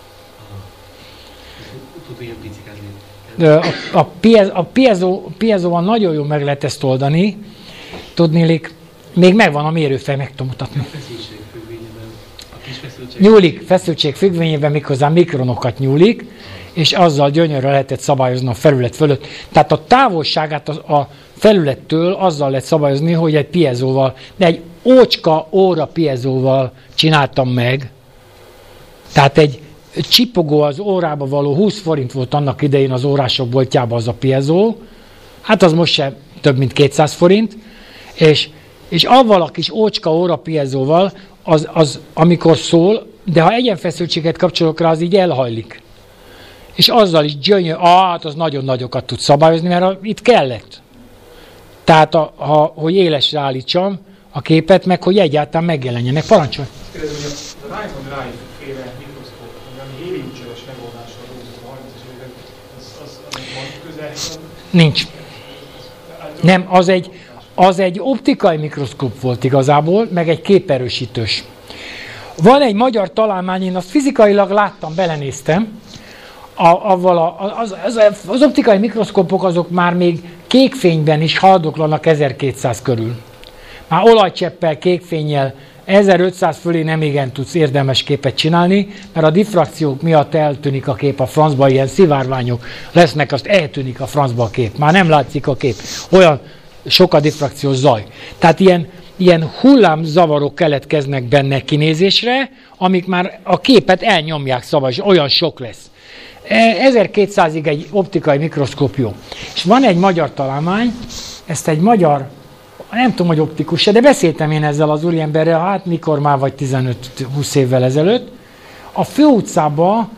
Tudod, ilyen picikát léptet? A, a, piez, a piezó, piezóval nagyon jól meg lehet ezt oldani. Tudnélik, még megvan a mérőfej, meg tudom mutatni. A feszültség függvényében, a kis feszültség... Nyúlik, feszültség függvényében, méghozzá mikronokat nyúlik, és azzal gyönyörre lehetett szabályozni a felület fölött. Tehát a távolságát a, a felülettől azzal lehet szabályozni, hogy egy piezóval, de egy ócska óra piezóval csináltam meg. Tehát egy csipogó az órába való húsz forint volt annak idején az órások boltjában az a piezó. Hát az most sem több mint kétszáz forint. És, és avval a kis ócska óra piezóval, az, az amikor szól, de ha egyenfeszültséget kapcsolok rá, az így elhajlik. És azzal is gyönyör, ah, hát az nagyon nagyokat tud szabályozni, mert a, itt kellett. Tehát, a, ha, hogy élesre állítsam a képet, meg hogy egyáltalán megjelenjenek. Parancsolj! Azt kérdezem, hogy a Raymond Ryan féle mikroszkóp, ami héliumcsöves megoldással dolgozott a harmincas években, az, az, az van közel? Nincs. Nem, az egy, az egy optikai mikroszkóp volt igazából, meg egy képerősítős. Van egy magyar találmány, én azt fizikailag láttam, belenéztem, A, avval a, az, az, az optikai mikroszkópok azok már még kékfényben is haldoklanak ezerkétszáz körül. Már olajcseppel, kékfénnyel ezerötszáz fölé nem igen tudsz érdemes képet csinálni, mert a diffrakciók miatt eltűnik a kép a francba, ilyen szivárványok lesznek, azt eltűnik a francba a kép. Már nem látszik a kép. Olyan sok a diffrakciós zaj. Tehát ilyen, ilyen hullámzavarok keletkeznek benne kinézésre, amik már a képet elnyomják, szabad, és olyan sok lesz. ezerkétszázig egy optikai mikroszkóp jó. És van egy magyar találmány, ezt egy magyar, nem tudom, hogy optikus, de beszéltem én ezzel az úriemberrel, hát mikor már vagy tizenöt-húsz évvel ezelőtt. A főutcában,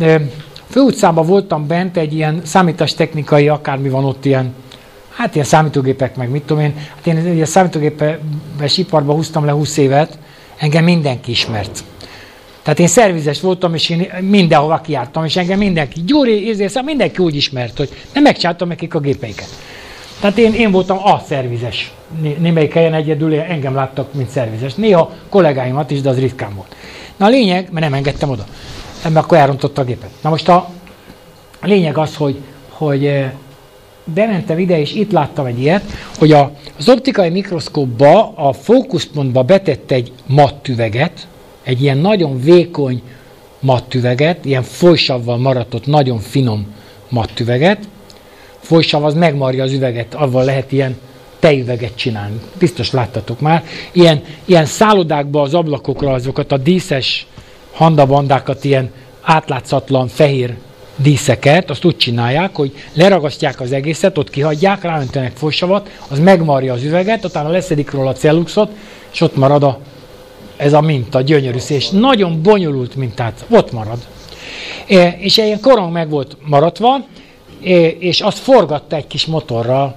főutcában voltam bent, egy ilyen számítástechnikai, akármi van ott ilyen, hát ilyen számítógépek, meg mit tudom én. Hát én ilyen számítógépes iparban húztam le húsz évet, engem mindenki ismert. Tehát én szervizes voltam, és én mindenhova kijártam, és engem mindenki, Gyuri, ezért szóval mindenki úgy ismert, hogy nem megcsináltam nekik a gépeiket. Tehát én, én voltam a szervizes. Némelyik helyen egyedül engem láttak, mint szervizes. Néha kollégáimat is, de az ritkán volt. Na a lényeg, mert nem engedtem oda, mert akkor elrontotta a gépet. Na most a, a lényeg az, hogy, hogy bementem ide, és itt láttam egy ilyet, hogy a, az optikai mikroszkópba, a fókuszpontba betett egy matt üveget, egy ilyen nagyon vékony matt üveget, ilyen folysavval maratott, nagyon finom matt üveget. Folysav az megmarja az üveget, avval lehet ilyen tejüveget csinálni. Biztos láttatok már. Ilyen, ilyen szállodákba az ablakokra azokat a díszes handabandákat, ilyen átlátszatlan fehér díszeket, azt úgy csinálják, hogy leragasztják az egészet, ott kihagyják, ráöntenek folysavat, az megmarja az üveget, utána leszedik róla a celluxot, és ott marad a ez a minta, gyönyörű szés, nagyon bonyolult mintát, ott marad. É, és ilyen korong meg volt maradva, é, és azt forgatta egy kis motorral,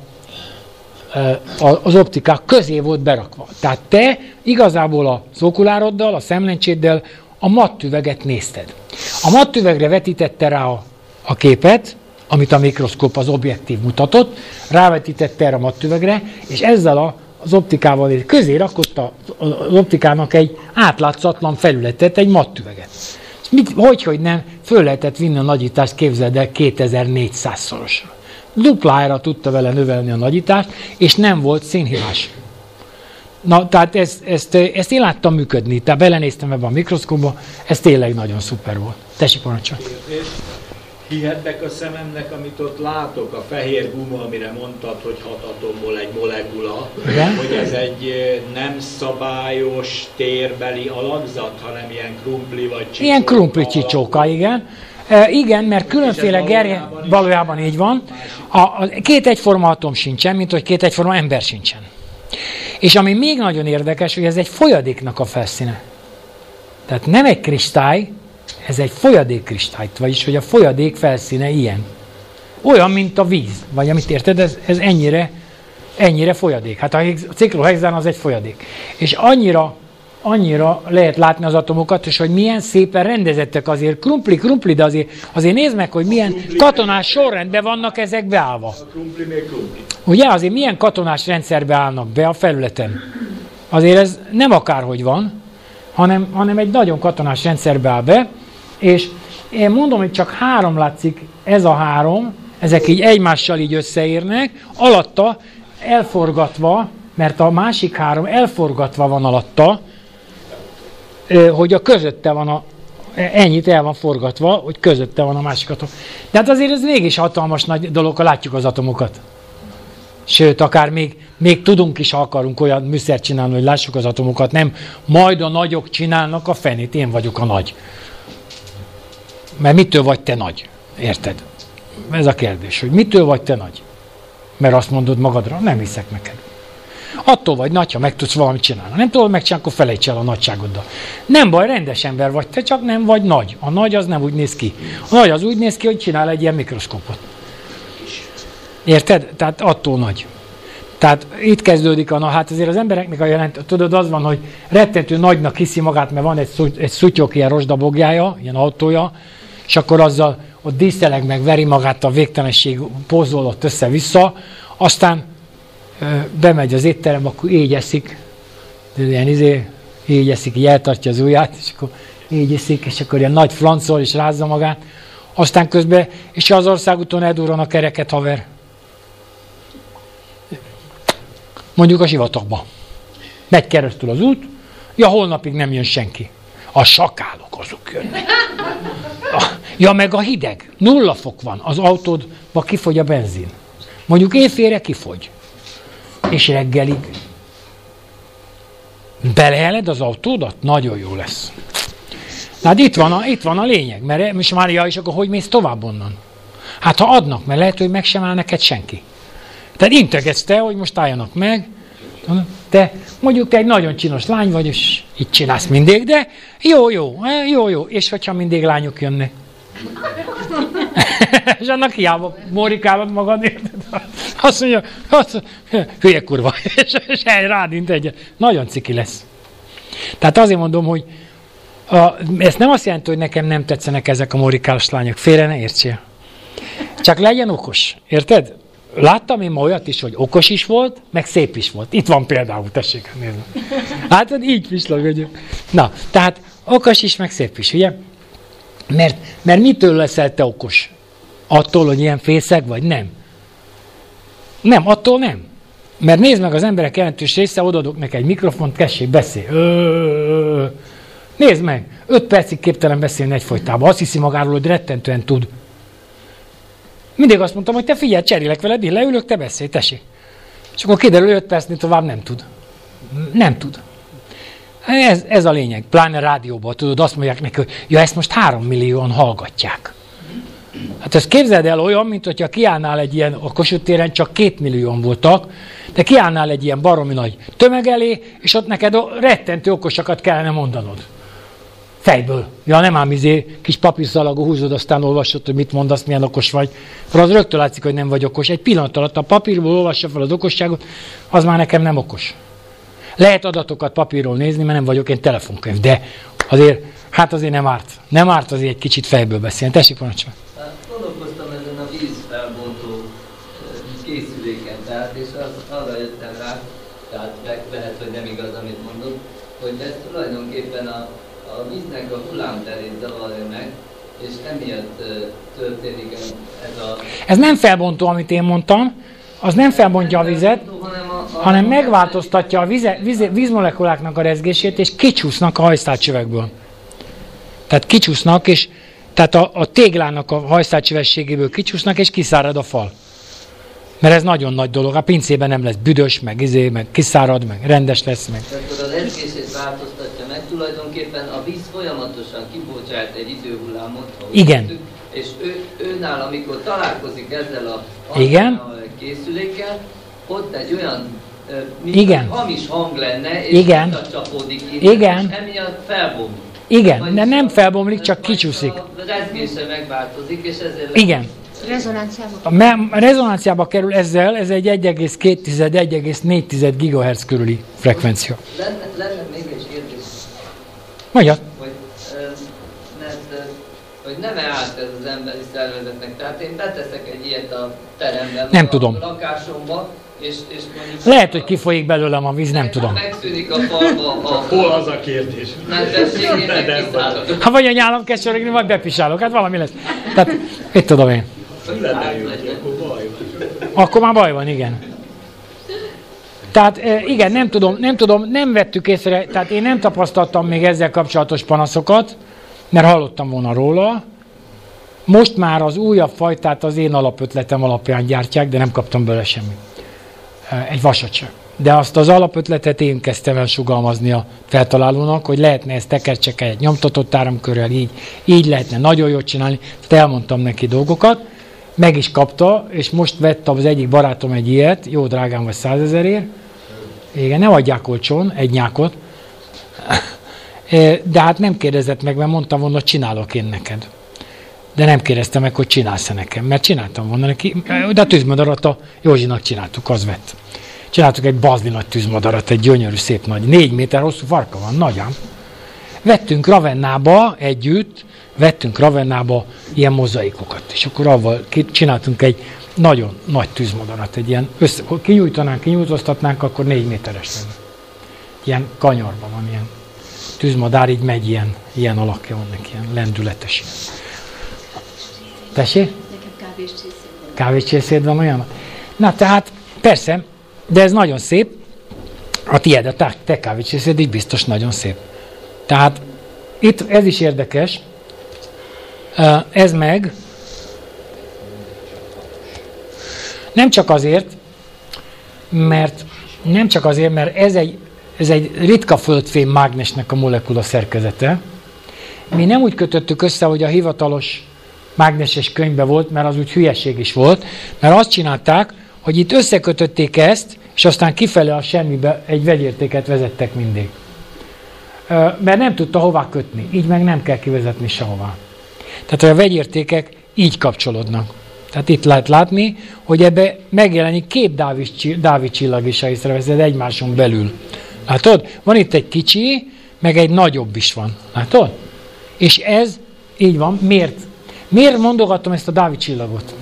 az optikák közé volt berakva. Tehát te igazából az okulároddal, a szemlencséddel a matt üveget nézted. A matt üvegre vetítette rá a, a képet, amit a mikroszkóp, az objektív mutatott, rávetítette erre a matt üvegre, és ezzel a az optikával közé rakott az optikának egy átlátszatlan felületet, egy matt üveget. Mit, hogy, hogy nem, föl lehetett vinni a nagyítást, képzeld el, kétezer-négyszázszorosra. Duplára tudta vele növelni a nagyítást, és nem volt színhibás. Na, tehát ezt, ezt, ezt én láttam működni, tehát belenéztem ebbe a mikroszkóba, ez tényleg nagyon szuper volt. Tessék, parancsolj! hihetek a szememnek, amit ott látok, a fehér guma, amire mondtad, hogy hat atomból egy molekula, igen? Hogy ez egy nem szabályos térbeli alakzat, hanem ilyen krumpli vagy csicsóka. Ilyen krumpli csicsóka, igen. E, igen, mert különféle gerje, valójában így van. A, a két egyforma atom sincsen, mint hogy két egyforma ember sincsen. És ami még nagyon érdekes, hogy ez egy folyadéknak a felszíne. Tehát nem egy kristály, ez egy folyadék kristály, vagyis hogy a folyadék felszíne ilyen. Olyan, mint a víz, vagy amit érted, ez, ez ennyire, ennyire folyadék. Hát a ciklohexán az egy folyadék. És annyira, annyira lehet látni az atomokat, és hogy milyen szépen rendezettek azért, krumpli, krumpli, de azért, azért nézd meg, hogy milyen katonás sorrendben vannak ezek beállva. A krumpli még krumpli. Ugye azért milyen katonás rendszerbe állnak be a felületen. Azért ez nem akárhogy van, hanem, hanem egy nagyon katonás rendszerbe áll be, és én mondom, hogy csak három látszik, ez a három, ezek így egymással így összeérnek, alatta elforgatva, mert a másik három elforgatva van alatta, hogy a közötte van a, ennyit el van forgatva, hogy közötte van a másik atom. De hát azért ez mégis hatalmas nagy dolog, ha látjuk az atomokat. Sőt, akár még, még tudunk is, ha akarunk olyan műszert csinálni, hogy lássuk az atomokat, nem majd a nagyok csinálnak a fenét, én vagyok a nagy. Mert mitől vagy te nagy? Érted? Ez a kérdés, hogy mitől vagy te nagy? Mert azt mondod magadra, nem hiszek neked. Attól vagy nagy, ha meg tudsz valamit csinálni. Nem tudod megcsinálni, akkor felejts el a nagyságoddal. Nem baj, rendes ember vagy te, csak nem vagy nagy. A nagy az nem úgy néz ki. A nagy az úgy néz ki, hogy csinál egy ilyen mikroszkópot. Érted? Tehát attól nagy. Tehát itt kezdődik a, na hát azért az embereknek a jelent, tudod, az van, hogy rettentő nagynak hiszi magát, mert van egy, szuty, egy szutyok ilyen rozsdabogjája, ilyen autója, és akkor azzal ott díszeleg meg veri magát a végtelenség, pózol ott össze-vissza, aztán ö, bemegy az étterem, akkor így eszik, ilyen izé, így eszik, így eltartja az ujját, és akkor így eszik, és akkor ilyen nagy flancol, és rázza magát, aztán közben, és az országúton eldurran a kereket, haver. Mondjuk a sivatagba. Megy keresztül az út, ja, holnapig nem jön senki. A sakálok azok jönnek. Ja, meg a hideg. Nulla fok van. Az autódba kifogy a benzin. Mondjuk éjfélre kifogy. És reggelig. Beleheled az autódat? Nagyon jó lesz. Hát itt van a, itt van a lényeg. Mert most már, ja, és akkor hogy mész tovább onnan? Hát ha adnak, mert lehet, hogy meg sem áll neked senki. Tehát integetsz te, hogy most álljanak meg, te mondjuk te egy nagyon csinos lány vagy, és így csinálsz mindig, de jó, jó, jó, jó, és hogyha mindig lányok jönnek. És annak hiába mórikálod magad, érted? Azt mondja, azt mondja, hülye kurva, és, és rádint egyet. Nagyon ciki lesz. Tehát azért mondom, hogy a, ez nem azt jelenti, hogy nekem nem tetszenek ezek a mórikálos lányok. Félre ne értsél. Csak legyen okos, érted? Láttam én ma olyat is, hogy okos is volt, meg szép is volt. Itt van például, tessék nézni. Hát így pislog, hogy... Na, tehát okos is, meg szép is, ugye? Mert, mert mitől leszel te okos? Attól, hogy ilyen fészeg vagy? Nem. Nem, attól nem. Mert nézd meg, az emberek jelentős része, odaadok neki egy mikrofont, kessék, beszélj. Ö-ö-ö. Nézd meg, öt percig képtelen beszélni egyfolytában. Azt hiszi magáról, hogy rettentően tud. Mindig azt mondtam, hogy te figyelj, cserélek veled, én leülök, te beszélj, tessék. És akkor kiderül, öt percnél tovább nem tud. Nem tud. Ez, ez a lényeg. Pláne rádióban, tudod, azt mondják neki, hogy ja, ezt most három millióan hallgatják. Hát ezt képzeld el olyan, mint hogyha kiállnál egy ilyen, a Kossuth téren csak két millióan voltak, de kiállnál egy ilyen baromi nagy tömeg elé, és ott neked rettentő okosakat kellene mondanod. Fejből. Ja, nem ám izé, kis papírszalagú húzod, aztán olvasod, hogy mit mondasz, milyen okos vagy. Mert az rögtön látszik, hogy nem vagy okos. Egy pillanat alatt a papírból olvassa fel az okosságot, az már nekem nem okos. Lehet adatokat papírról nézni, mert nem vagyok én telefonkönyv, de azért, hát azért nem árt. Nem árt azért egy kicsit fejből beszélni. Tessék, parancsolj. Gondolkoztam ezen a vízfelbontó készüléken, tehát, és az, arra jöttem rá, tehát lehet, hogy nem igaz, amit mondok, hogy ez tulajdonképpen a a víznek a hullámterét zavarja meg, és emiatt történik ez a... Ez nem felbontó, amit én mondtam, az nem felbontja a vizet, hanem megváltoztatja a vize, vize, vízmolekuláknak a rezgését, és kicsúsznak a hajszálcsövekből. Tehát kicsúsznak, és Tehát a, a téglának a hajszálcsövességéből kicsúsznak, és kiszárad a fal. Mert ez nagyon nagy dolog. A pincében nem lesz büdös, meg izé, meg kiszárad, meg rendes lesz, meg... Akkor az ecskését változtatja meg, tulajdonképpen a víz folyamatosan kibocsát egy időhullámot. Igen. Vettük, és ő, őnál, amikor találkozik ezzel a, Igen. a készülékkel, ott egy olyan, mint Igen. hamis hang lenne, és Igen. csapódik így, Igen. és emiatt felbomlik. Igen, de nem felbomlik, csak kicsúszik. A rezgése megváltozik, és ezért... Igen. Rezonanciába. A me- rezonanciába kerül ezzel, ez egy egy egész két - egy egész négy gigahertz körüli frekvencia. Lenne, lenne még egy kérdés, Mondjad. hogy, ö, mert, ö, hogy nem-e állt ez az emberi szervezetnek? Tehát én beteszek egy ilyet a teremben, Nem a tudom. lakásomba, és, és mondjuk... Lehet, hogy kifolyik belőlem a víz, nem tudom. Megszűnik a falba a... Hol az a kérdés? Nedvességének kiszállod. Ha vagy a nyálam kezd sörögni, vagy bepisálok, hát valami lesz. Tehát, mit tudom én. Akkor baj van. Akkor már baj van, igen. Tehát e, igen, nem tudom, nem tudom, nem vettük észre, tehát én nem tapasztaltam még ezzel kapcsolatos panaszokat, mert hallottam volna róla. Most már az újabb fajtát az én alapötletem alapján gyártják, de nem kaptam belőle semmit. E, egy vasat sem. De azt az alapötletet én kezdtem el sugalmazni a feltalálónak, hogy lehetne ezt tekercsek egy nyomtatott áramkörrel, így, így lehetne nagyon jól csinálni. Tehát elmondtam neki dolgokat, meg is kapta, és most vette az egyik barátom egy ilyet, jó drágán vagy százezerért. Igen, nem adják olcsón, egy nyákot. De hát nem kérdezett meg, mert mondtam volna, hogy csinálok én neked. De nem kérdezte meg, hogy csinálsz-e nekem, mert csináltam volna neki. De a tűzmadarat a Józsinak csináltuk, az vett. Csináltuk egy bazdi nagy tűzmadarat, egy gyönyörű, szép nagy, négy méter hosszú farka van, nagyám. Vettünk Ravennába együtt, vettünk Ravennába ilyen mozaikokat, és akkor avval csináltunk egy nagyon nagy tűzmadarat, egy ilyen, össze, ha kinyújtanánk, kinyújtoztatnánk, akkor négy méteres lenne. Ilyen kanyarban van ilyen tűzmadár, így megy ilyen, ilyen alakja van neki, ilyen lendületes. Ilyen. Tessék? Nekem kávéscsészéd van. Kávéscsészéd van olyan? Na tehát, persze, de ez nagyon szép. A tiéd, a te, te kávéscsészéd így biztos nagyon szép. Tehát itt ez is érdekes. Ez meg nem csak azért, mert nem csak azért, mert ez egy, ez egy ritka földfém mágnesnek a molekula szerkezete. Mi nem úgy kötöttük össze, hogy a hivatalos mágneses könyvben volt, mert az úgy hülyeség is volt, mert azt csinálták, hogy itt összekötötték ezt, és aztán kifele a semmibe egy vegyértéket vezettek mindig. Mert nem tudta hová kötni, így meg nem kell kivezetni sehová. Tehát a vegyértékek így kapcsolódnak. Tehát itt lehet látni, hogy ebbe megjelenik két Dávid csillag is, ha észreveszed, egymáson belül. Látod? Van itt egy kicsi, meg egy nagyobb is van. Látod? És ez így van. Miért? Miért mondogattam ezt a Dávid csillagot?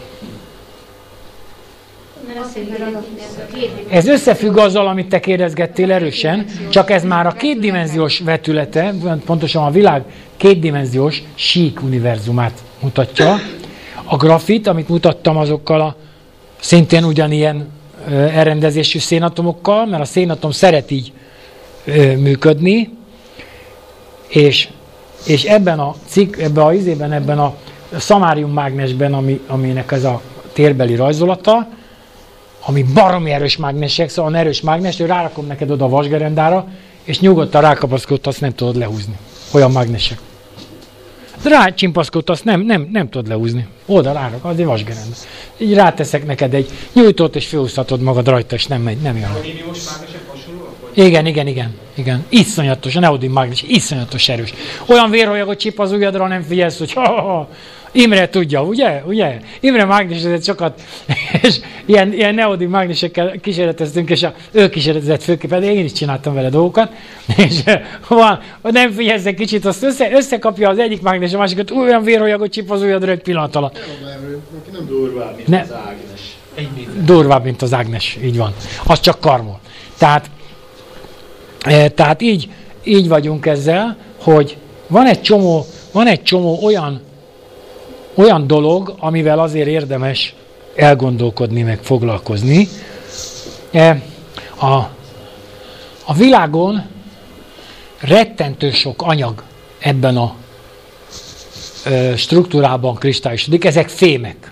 Ez összefügg azzal, amit te kérdezgettél erősen, csak ez már a kétdimenziós vetülete, pontosan a világ kétdimenziós sík univerzumát mutatja. A grafit, amit mutattam azokkal a szintén ugyanilyen ö, elrendezésű szénatomokkal, mert a szénatom szeret így ö, működni, és, és ebben a cikk, ebben a izében, ebben a szamárium mágnesben, ami, aminek ez a térbeli rajzolata, ami baromi erős mágnesek, szóval erős mágnes, hogy rárakom neked oda a vasgerendára, és nyugodtan rákapaszkodsz, nem tudod lehúzni. Olyan mágnesek. Rácsimpaszkodsz, nem, nem, nem tudod lehúzni. Oda rárak, az egy vasgerenda. Így ráteszek neked egy nyújtót, és fölhúzhatod magad rajta, és nem megy, nem jön. Neodímiós mágnesek hasonlóak? Igen, igen, igen, igen. Iszonyatos, a neodím mágnes, iszonyatos erős. Olyan vérholyagot csip az ujjadra, nem figyelsz, hogy ha, ha, ha. Imre tudja, ugye? ugye? Imre mágnesezett sokat, és ilyen, ilyen neodím mágnesekkel kísérleteztünk, és a, ő kísérletezett főképpen, én is csináltam vele dolgokat, és van, nem figyelsz egy kicsit, azt össze, összekapja az egyik mágnes, a másikat, olyan vérholyagot csip az ujjadra egy pillanat alatt. Nem durvább, mint Ne. az Ágnes. Durvább, mint az Ágnes, így van. Az csak karmol. Tehát, e, tehát így, így vagyunk ezzel, hogy van egy csomó, van egy csomó olyan, olyan dolog, amivel azért érdemes elgondolkodni, meg foglalkozni. E, a, a világon rettentő sok anyag ebben a ö, struktúrában kristályosodik, ezek fémek.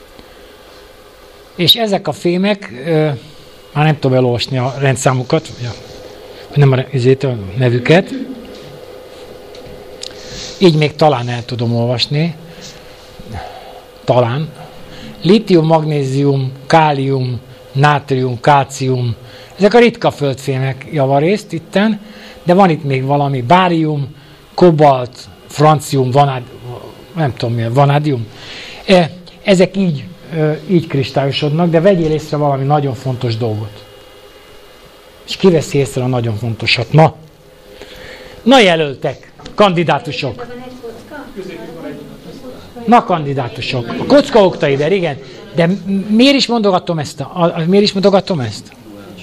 És ezek a fémek, ö, már nem tudom elolvasni a rendszámukat, vagy nem a, ezért a nevüket, így még talán el tudom olvasni, talán. Litium, magnézium, kálium, nátrium, kálcium, ezek a ritka földfémek javarészt itten, de van itt még valami, bárium, kobalt, francium, vanád, nem tudom mi, vanádium. Ezek így, így kristályosodnak, de vegyél észre valami nagyon fontos dolgot. És kiveszi észre a nagyon fontosat. Na, na jelöltek, kandidátusok. Na, kandidátusok. A kocka oktaider, igen. De miért is mondogatom ezt? A, a, miért is mondogatom ezt?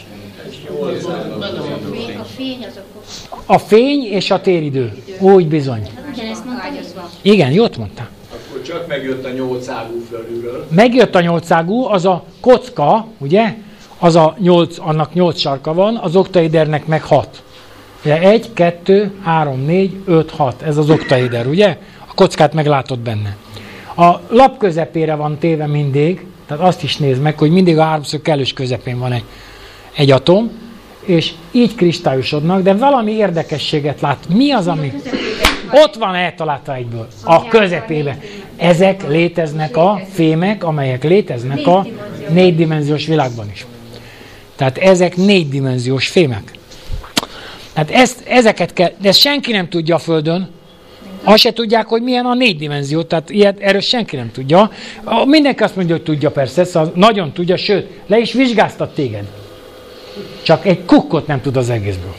A fény az a A fény és a téridő. Úgy bizony. Igen, jót mondtál. Akkor csak megjött a nyolcágú fölülről. Megjött a nyolcágú, az a kocka, ugye? Az a nyolc, annak nyolc sarka van, az oktaidernek meg hat. Ugye egy, kettő, három, négy, öt, hat. Ez az oktaider, ugye? A kockát meglátod benne. A lap közepére van téve mindig, tehát azt is nézd meg, hogy mindig a háromszög kellős közepén van egy, egy atom, és így kristályosodnak, de valami érdekességet lát. Mi az, ami... Ott van, eltalálta egyből. A közepébe. Ezek léteznek a fémek, amelyek léteznek a négydimenziós világban is. Tehát ezek négydimenziós fémek. Tehát ezt, ezeket kell, de ezt senki nem tudja a Földön. Azt se tudják, hogy milyen a négy dimenzió, tehát ilyet, erről senki nem tudja. Mindenki azt mondja, hogy tudja persze, szóval nagyon tudja, sőt, le is vizsgáztat téged. Csak egy kukkot nem tud az egészből.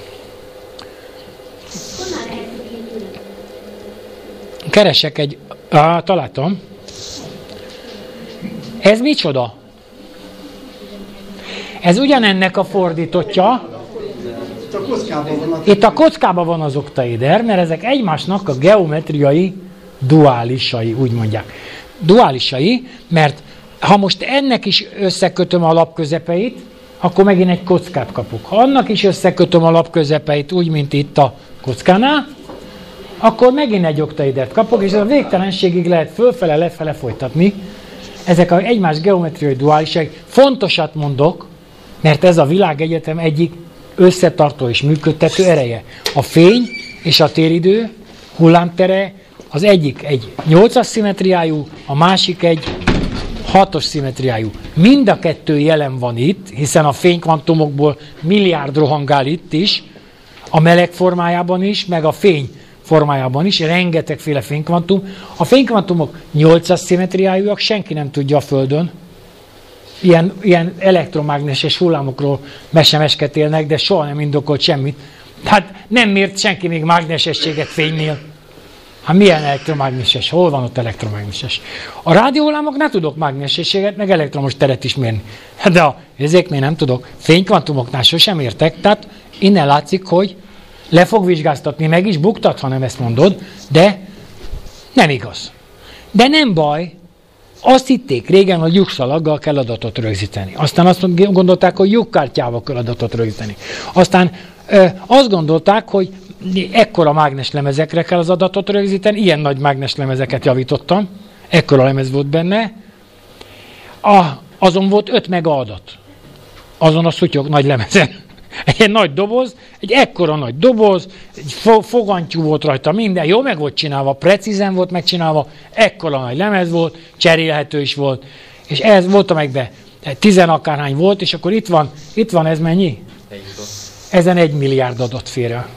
Keresek egy... Á, találtam. Ez micsoda? Ez ugyanennek a fordítottja. Itt a kockában van az oktaider, mert ezek egymásnak a geometriai duálisai, úgy mondják. Duálisai, mert ha most ennek is összekötöm a lapközepeit, akkor megint egy kockát kapok. Ha annak is összekötöm a lapközepeit, úgy, mint itt a kockánál, akkor megint egy oktaidert kapok, és ez a végtelenségig lehet fölfele, lefele folytatni. Ezek az egymás geometriai duálisai. Fontosat mondok, mert ez a világegyetem egyik összetartó és működtető ereje. A fény és a téridő hullámtere az egyik egy nyolcas szimmetriájú, a másik egy hatos szimmetriájú. Mind a kettő jelen van itt, hiszen a fénykvantumokból milliárd rohangál itt is, a meleg formájában is, meg a fény formájában is, rengetegféle fénykvantum. A fénykvantumok nyolcas szimmetriájúak, senki nem tudja a Földön. Ilyen, ilyen elektromágneses hullámokról mesemeskedélnek, de soha nem indokolt semmit. Tehát nem mért senki még mágnesességet fénynél. Hát milyen elektromágneses? Hol van ott elektromágneses? A rádióhullámok nem tudok mágnesességet, meg elektromos teret is mérni. De a, ezek még nem tudok. Fénykvantumoknál sosem értek, tehát innen látszik, hogy le fog vizsgáztatni, meg is buktat, ha nem ezt mondod, de nem igaz. De nem baj, azt hitték régen, hogy lyukszalaggal kell adatot rögzíteni. Aztán azt gondolták, hogy lyukkártyával kell adatot rögzíteni. Aztán ö, azt gondolták, hogy ekkora mágneslemezekre kell az adatot rögzíteni, ilyen nagy mágneslemezeket javítottam, ekkora lemez volt benne, a, azon volt öt mega adat. Azon a szutyok nagy lemezen. Egy nagy doboz, egy ekkora nagy doboz, egy fogantyú volt rajta, minden jó meg volt csinálva, precízen volt megcsinálva, ekkora nagy lemez volt, cserélhető is volt, és ez volt, amelyikben tizenakárhány volt, és akkor itt van, itt van ez mennyi? Ezen egy milliárd adat fér el.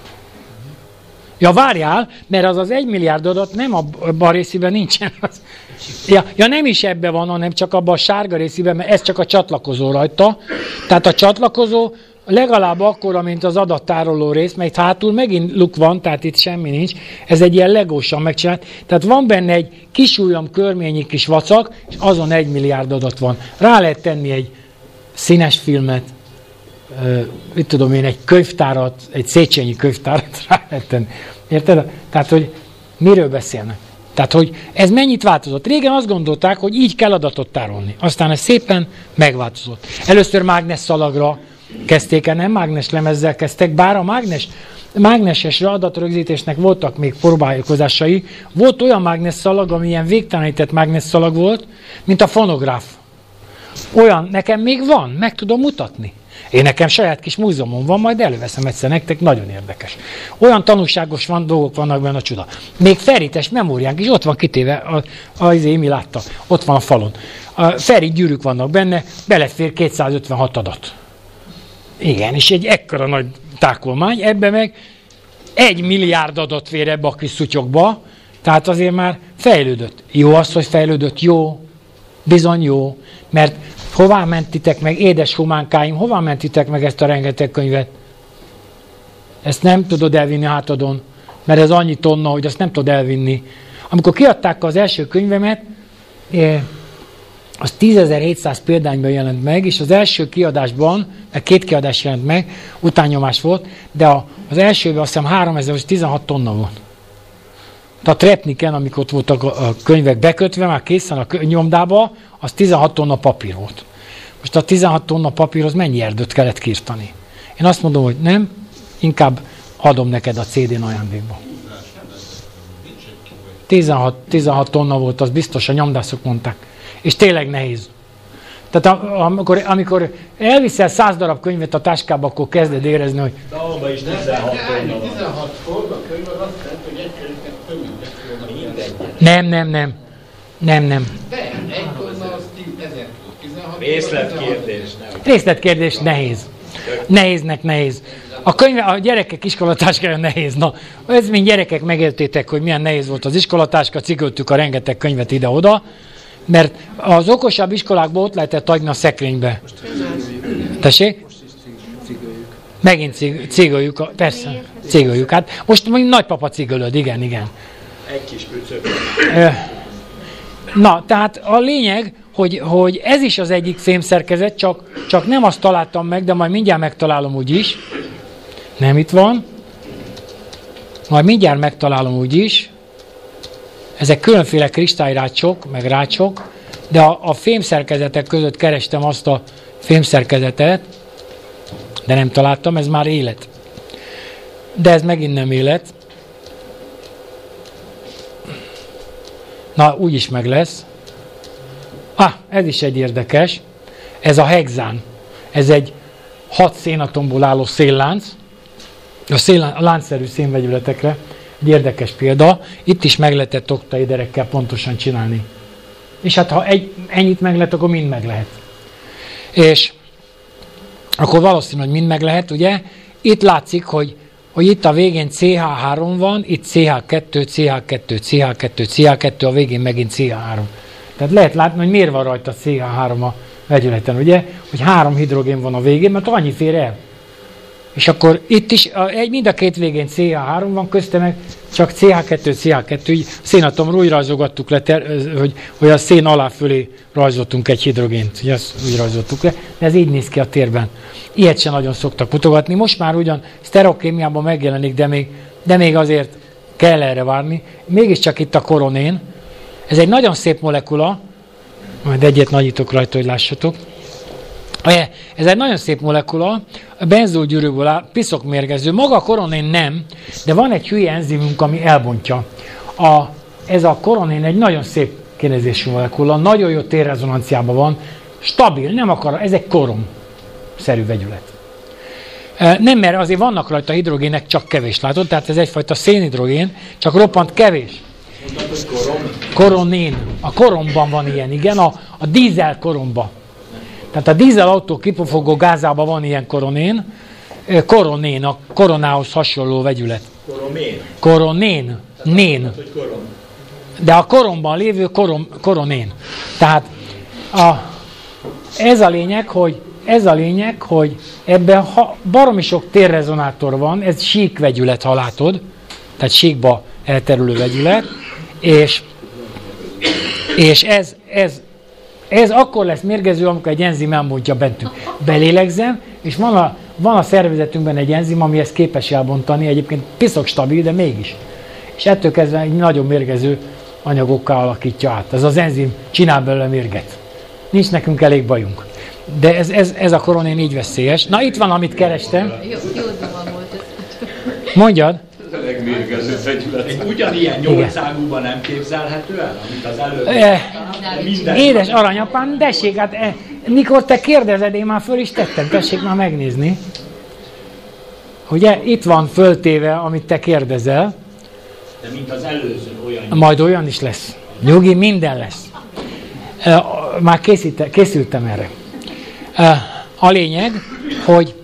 Ja, várjál, mert az az egy milliárd adat nem abban a részében nincsen. Ja, ja, nem is ebben van, hanem csak abban a sárga részében, mert ez csak a csatlakozó rajta. Tehát a csatlakozó legalább akkora, mint az adattároló rész, mert hátul megint luk van, tehát itt semmi nincs. Ez egy ilyen legósan megcsinált. Tehát van benne egy kis ujjam körményi kis vacak, és azon egy milliárd adat van. Rá lehet tenni egy színes filmet, mit tudom én, egy könyvtárat, egy Széchenyi könyvtárat rá lehet tenni. Érted? Tehát, hogy miről beszélnek? Tehát, hogy ez mennyit változott? Régen azt gondolták, hogy így kell adatot tárolni. Aztán ez szépen megváltozott. Először mágnes szalagra kezdték el, nem mágnes lemezzel kezdtek, bár a mágnes mágneses adatrögzítésnek voltak még próbálkozásai. Volt olyan mágnesszalag, ami ilyen végtelenített mágnesszalag volt, mint a fonográf. Olyan, nekem még van, meg tudom mutatni. Én nekem saját kis múzeumom van, majd előveszem egyszer nektek, nagyon érdekes. Olyan tanulságos van, dolgok vannak benne, a csuda. Még ferites memóriánk is, ott van kitéve, az Émi látta, ott van a falon. A ferit gyűrűk vannak benne, belefér kétszázötvenhat adat. Igen, és egy ekkora nagy tákolmány, ebbe meg egy milliárd adat fér ebbe a kis szutyokba, tehát azért már fejlődött. Jó az, hogy fejlődött, jó, bizony jó, mert hová mentitek meg, édes humánkáim, hová mentitek meg ezt a rengeteg könyvet? Ezt nem tudod elvinni hátadon, mert ez annyi tonna, hogy azt nem tudod elvinni. Amikor kiadták az első könyvemet, az tízezer-hétszáz példányban jelent meg, és az első kiadásban, mert két kiadás jelent meg, utánnyomás volt, de az elsőben azt hiszem háromezer-tizenhat tonna volt. Tehát a Trepniken, amikor ott voltak a könyvek bekötve, már készen a nyomdába, az tizenhat tonna papír volt. Most a tizenhat tonna papírhoz mennyi erdőt kellett kiirtani? Én azt mondom, hogy nem, inkább adom neked a cé dén ajándékba. tizenhat, tizenhat tonna volt, az biztos, a nyomdászok mondták. És tényleg nehéz. Tehát amikor, amikor elviszel száz darab könyvet a táskába, akkor kezded érezni, hogy... De abban is tizenhat tonna van. tizenhat tonna könyv az azt jelenti, hogy egy könyvnek több mint Nem, nem, nem. Nem, nem. De egy tonna az ezer tizenhat. Részletkérdés. Részletkérdés nehéz. Nehéznek nehéz. A könyve, a gyerekek iskolatáskája nehéz. Na, ez mind gyerekek megértétek, hogy milyen nehéz volt az iskolatáska, cigöltük a rengeteg könyvet ide-oda, mert az okosabb iskolákban ott lehetett adni a szekrénybe. Tessék? Megint cigöljük, persze, cigöljük. Hát most mondjuk nagypapa cigölöd, igen, igen. Egy kis pücök. Na, tehát a lényeg, hogy, hogy ez is az egyik fémszerkezet, csak, csak nem azt találtam meg, de majd mindjárt megtalálom úgyis. Nem itt van. Majd mindjárt megtalálom úgyis. Ezek különféle kristályrácsok, meg rácsok, de a, a fémszerkezetek között kerestem azt a fémszerkezetet, de nem találtam, ez már élet. De ez megint nem élet. Na, úgyis meg lesz. Ah, ez is egy érdekes. Ez a hexán. Ez egy hat szénatomból álló széllánc. A, széllánc, a láncszerű szénvegyületekre egy érdekes példa. Itt is meg lehetett oktaéderekkel pontosan csinálni. És hát ha egy, ennyit meg lehet, akkor mind meg lehet. És akkor valószínű, hogy mind meg lehet, ugye? Itt látszik, hogy, hogy itt a végén cé há három van, itt cé há kettő, cé há kettő, cé há kettő, cé há kettő, a végén megint cé há három. Tehát lehet látni, hogy miért van rajta cé há három a vegyületen, ugye? Hogy három hidrogén van a végén, mert annyi fér el. És akkor itt is egy, mind a két végén cé há három van, közte meg csak cé há kettő, cé há kettő, így szénatomról úgy rajzolgattuk le, ter, hogy, hogy a szén alá fölé rajzoltunk egy hidrogént, ugye azt úgy rajzoltuk le, de ez így néz ki a térben. Ilyet sem nagyon szoktak mutogatni, most már ugyan sztereokémiában megjelenik, de még, de még azért kell erre várni. Mégiscsak itt a koronén, ez egy nagyon szép molekula, majd egyet nagyítok rajta, hogy lássatok. Ez egy nagyon szép molekula, a benzolgyűrűből áll, piszok mérgező. Maga a koronén nem, de van egy hülye enzimünk, ami elbontja. A, ez a koronén egy nagyon szép kinézésű molekula, nagyon jó térrezonanciában van, stabil, nem akar, ez egy korom-szerű vegyület. Nem, mert azért vannak rajta hidrogének, csak kevés, látod? Tehát ez egyfajta szénhidrogén, csak roppant kevés. Koronén. A koromban van ilyen, igen, a, a dízel koromban. Tehát a dízelautó kipufogó gázában van ilyen koronén. Koronén, a koronához hasonló vegyület. Koromén. Koronén. Nén. De a koromban lévő korom, koronén. Tehát a, ez a lényeg, hogy ez a lényeg, hogy ebben ha, baromi sok térrezonátor van, ez sík vegyület, ha látod, tehát síkba elterülő vegyület, és, és ez, ez Ez akkor lesz mérgező, amikor egy enzim elbontja bentünk. Belélegzem, és van a, van a szervezetünkben egy enzim, ami ezt képes elbontani, egyébként piszok stabil, de mégis. És ettől kezdve egy nagyon mérgező anyagokká alakítja át. Ez az enzim csinál belőle mérget. Nincs nekünk elég bajunk. De ez, ez, ez a koronén így veszélyes. Na itt van, amit kerestem. Jó, jó duma volt ez. Mondjad. Ez a legmérgezőbb fegyület. Egy ugyanilyen nyolcágúban nem képzelhető el, amit az előbb Eh, minden. Édes aranyapám, tessék, hát eh, mikor te kérdezed, én már föl is tettem, tessék már megnézni. Ugye, itt van föltéve, amit te kérdezel. De mint az előző olyan. Majd olyan is lesz. Nyugi, minden lesz. Eh, már készíte, készültem erre. Eh, a lényeg, hogy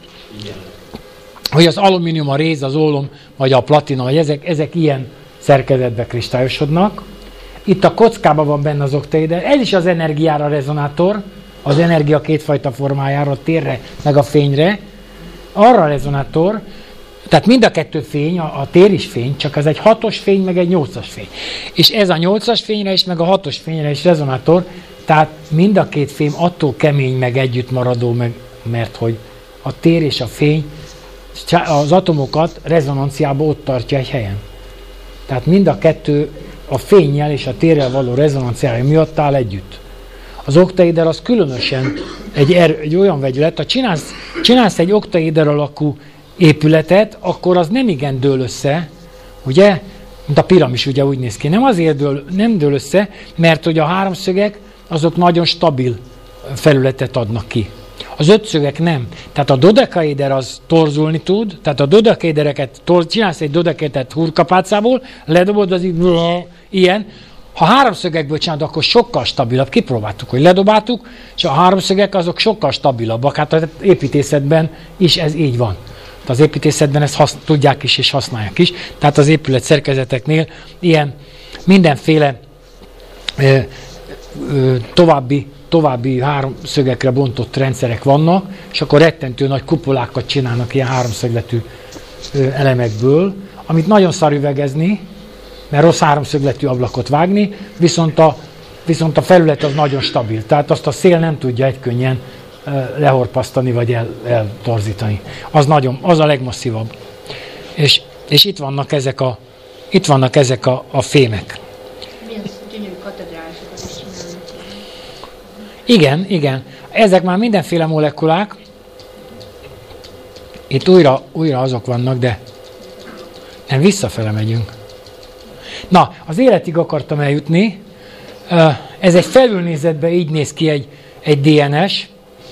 hogy az alumínium, a réz, az ólom, vagy a platina, vagy ezek, ezek ilyen szerkezetbe kristályosodnak. Itt a kockában van benne az oktaéder. Ez is az energiára rezonátor, az energia kétfajta formájára, a térre, meg a fényre. Arra rezonátor, tehát mind a kettő fény, a, a tér is fény, csak ez egy hatos fény, meg egy nyolcas fény. És ez a nyolcas fényre is, meg a hatos fényre is rezonátor, tehát mind a két fém attól kemény, meg együtt maradó, meg, mert hogy a tér és a fény az atomokat rezonanciába ott tartja egy helyen. Tehát mind a kettő a fénnyel és a térrel való rezonanciája miatt áll együtt. Az oktaéder az különösen egy, er, egy olyan vegyület, ha csinálsz, csinálsz egy oktaéder alakú épületet, akkor az nem igen dől össze, ugye? Mint a piramis ugye úgy néz ki. Nem azért dől, nem dől össze, mert hogy a háromszögek azok nagyon stabil felületet adnak ki. Az ötszögek nem. Tehát a dodekaéder az torzulni tud, tehát a dodekaédereket, csinálsz egy dodekaédert hurkapálcából, ledobod az így, ilyen. Ha háromszögekből csinálod, akkor sokkal stabilabb. Kipróbáltuk, hogy ledobáltuk, és a háromszögek azok sokkal stabilabbak. Hát az építészetben is ez így van. Az építészetben ezt hasz, tudják is és használják is. Tehát az épület szerkezeteknél ilyen mindenféle ö, ö, további további háromszögekre bontott rendszerek vannak, és akkor rettentő nagy kupolákat csinálnak ilyen háromszögletű elemekből, amit nagyon szar üvegezni, mert rossz háromszögletű ablakot vágni, viszont a, viszont a felület az nagyon stabil. Tehát azt a szél nem tudja egykönnyen lehorpasztani vagy el, eltorzítani. Az, nagyon, az a legmasszívabb. És, és itt vannak ezek a, itt vannak ezek a, a fémek. Igen, igen. Ezek már mindenféle molekulák. Itt újra, újra azok vannak, de nem, visszafele megyünk. Na, az életig akartam eljutni. Ez egy felülnézetben így néz ki egy, egy dé en es,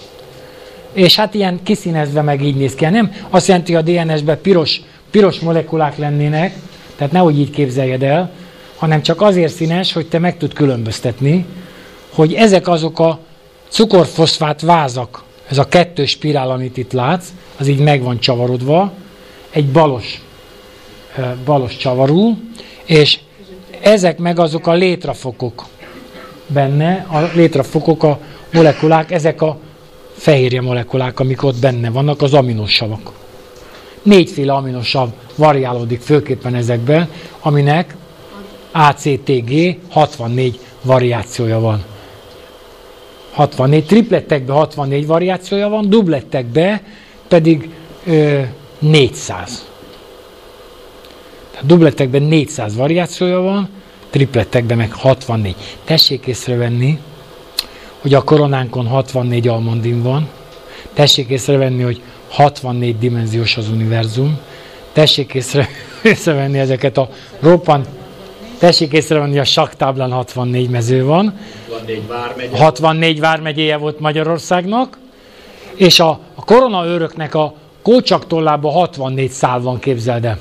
és hát ilyen kiszínezve meg így néz ki. Nem azt jelenti, hogy a dé en es-ben piros, piros molekulák lennének, tehát nehogy így képzeljed el, hanem csak azért színes, hogy te meg tud különböztetni, hogy ezek azok a cukorfoszfát vázak, ez a kettős spirál, amit itt látsz, az így meg van csavarodva, egy balos, balos csavarú, és ezek meg azok a létrafokok benne, a létrafokok, a molekulák, ezek a fehérje molekulák, amik ott benne vannak, az aminosavak. Négyféle aminosav variálódik főképpen ezekben, aminek á cé té gé hatvannégy variációja van. hatvannégy, triplettekben hatvannégy variációja van, dublettekben pedig ö, négyszáz. Tehát dublettekben négyszáz variációja van, triplettekben meg hatvannégy. Tessék észrevenni, hogy a koronánkon hatvannégy almandin van, tessék észrevenni, hogy hatvannégy dimenziós az univerzum, tessék észre, észrevenni ezeket a roppant, tessék észrevenni, a sakktáblán hatvannégy mező van, hatvannégy vármegye, hatvannégy vármegyéje volt Magyarországnak, és a, a koronaőröknek a kócsaktollába hatvannégy szál van, képzeld el.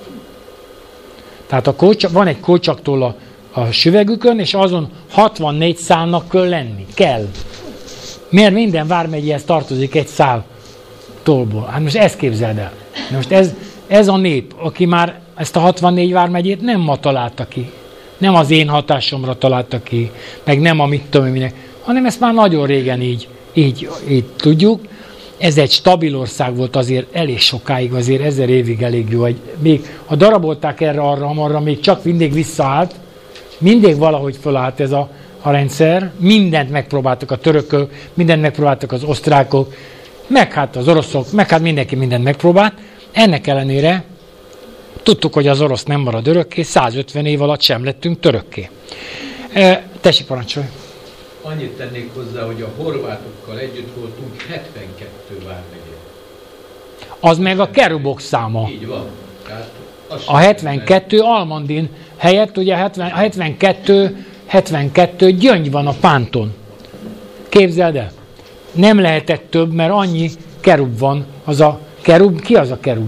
Tehát a kócsak, van egy kócsaktolla a süvegükön, és azon hatvannégy szálnak kell lenni. Kell. Mert minden vármegyéhez tartozik egy szál tollból. Hát most ezt képzeld el. Most ez, ez a nép, aki már ezt a hatvannégy vármegyét nem ma találta ki. Nem az én hatásomra találta ki, meg nem a mit tudom minek, hanem ezt már nagyon régen így, így, így tudjuk. Ez egy stabil ország volt azért elég sokáig, azért ezer évig elég jó. Még ha darabolták erre, arra, amarra, még csak mindig visszaállt, mindig valahogy fölállt ez a, a rendszer, mindent megpróbáltak a törökök, mindent megpróbáltak az osztrákok, meg hát az oroszok, meg hát mindenki mindent megpróbált. Ennek ellenére tudtuk, hogy az orosz nem marad örökké, százötven év alatt sem lettünk törökké. E, tessék, parancsolj! Annyit tennék hozzá, hogy a horvátokkal együtt voltunk hetvenkettő vármegyén. Az meg a kerubok száma. Így van. A hetvenkettő Almandin helyett ugye hetvenkettő, hetvenkettő gyöngy van a pánton. Képzeld el. Nem lehetett több, mert annyi kerub van. Az a kerub, ki az a kerub?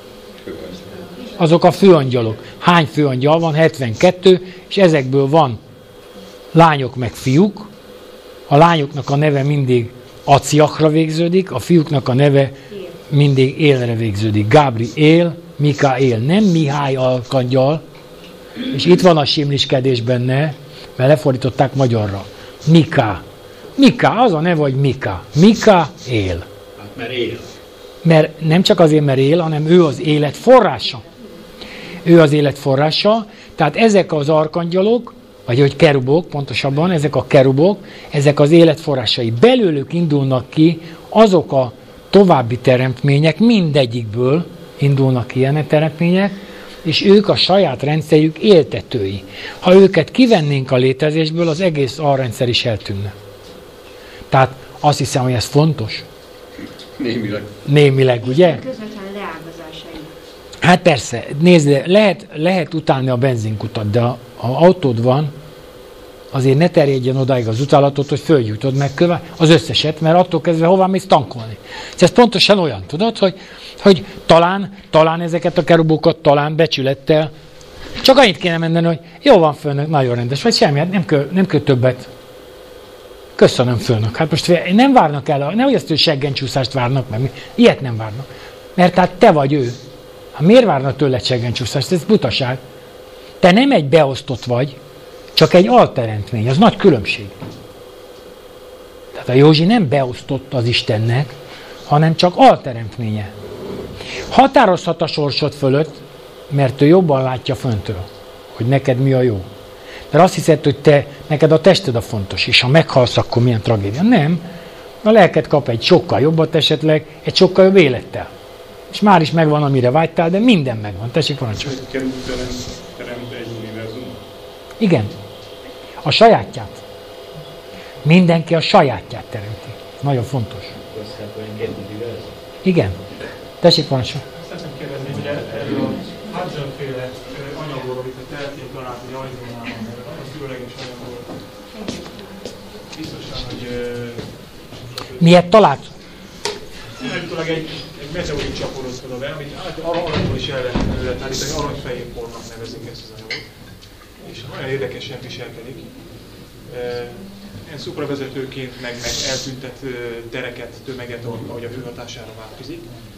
Azok a főangyalok. Hány főangyal van? hetvenkettő, és ezekből van lányok meg fiúk. A lányoknak a neve mindig Aciakra végződik, a fiúknak a neve mindig Élre végződik. Gábriél, Mikaél, nem Mihály alkangyal, és itt van a simliskedés benne, mert lefordították magyarra. Mika. Mika, az a neve, hogy Mika. Mika él. Hát mert él. Mert nem csak azért, mert él, hanem ő az élet forrása. Ő az élet forrása, tehát ezek az arkangyalok, vagy hogy kerubok, pontosabban, ezek a kerubok, ezek az élet forrásai. Belőlük indulnak ki azok a további teremtmények, mindegyikből indulnak ilyen teremtmények, és ők a saját rendszerük éltetői. Ha őket kivennénk a létezésből, az egész alrendszer is eltűnne. Tehát azt hiszem, hogy ez fontos. Némileg. Némileg, ugye? Közvetlen leágazásai. Hát persze, nézd, lehet, lehet utálni a benzinkutat, de ha autód van, azért ne terjedjen odáig az utálatot, hogy fölgyújtod meg köve, az összeset, mert attól kezdve hová mész tankolni. Ez pontosan olyan, tudod, hogy, hogy talán, talán ezeket a kerubokat, talán becsülettel, csak annyit kéne mondani, hogy jó van főnök, nagyon rendes, vagy semmi, hát nem kell, nem kell többet. Köszönöm főnök. Hát most nem várnak el, nehogy azt, hogy seggencsúszást várnak, mert ilyet nem várnak. Mert hát te vagy ő. Hát miért várnak tőled seggencsúszást? Ez butaság. Te nem egy beosztott vagy, csak egy alterentmény, az nagy különbség. Tehát a Józsi nem beosztott az Istennek, hanem csak alterentménye. Határozhat a sorsod fölött, mert ő jobban látja föntről, hogy neked mi a jó. Mert azt hiszed, hogy te, neked a tested a fontos, és ha meghalsz, akkor milyen tragédia. Nem. A lelked kap egy sokkal jobbat esetleg, egy sokkal jobb élettel. És már is megvan, amire vágytál, de minden megvan. Tessék, parancsolj. Kerül teremt egy univerzum. Igen. A sajátját. Mindenki a sajátját teremti. Ez nagyon fontos. Igen. Tessék, parancsolj. Szeretném kérdezni, hogy erről a Hudson-féle anyagról, amit a tehetnék talált, hogy Arizonában, az különleges anyagról. Biztosan, hogy... Miért talált? Állítólag egy, egy meteorit csapódott oda be, amit aranyból is el lehet állítani, aranyfehér pornak nevezik ezt az anyagot. És nagyon érdekesen viselkedik. Ilyen szupravezetőként meg, meg eltüntet tereket, tömeget, ahogy a hőhatására változik.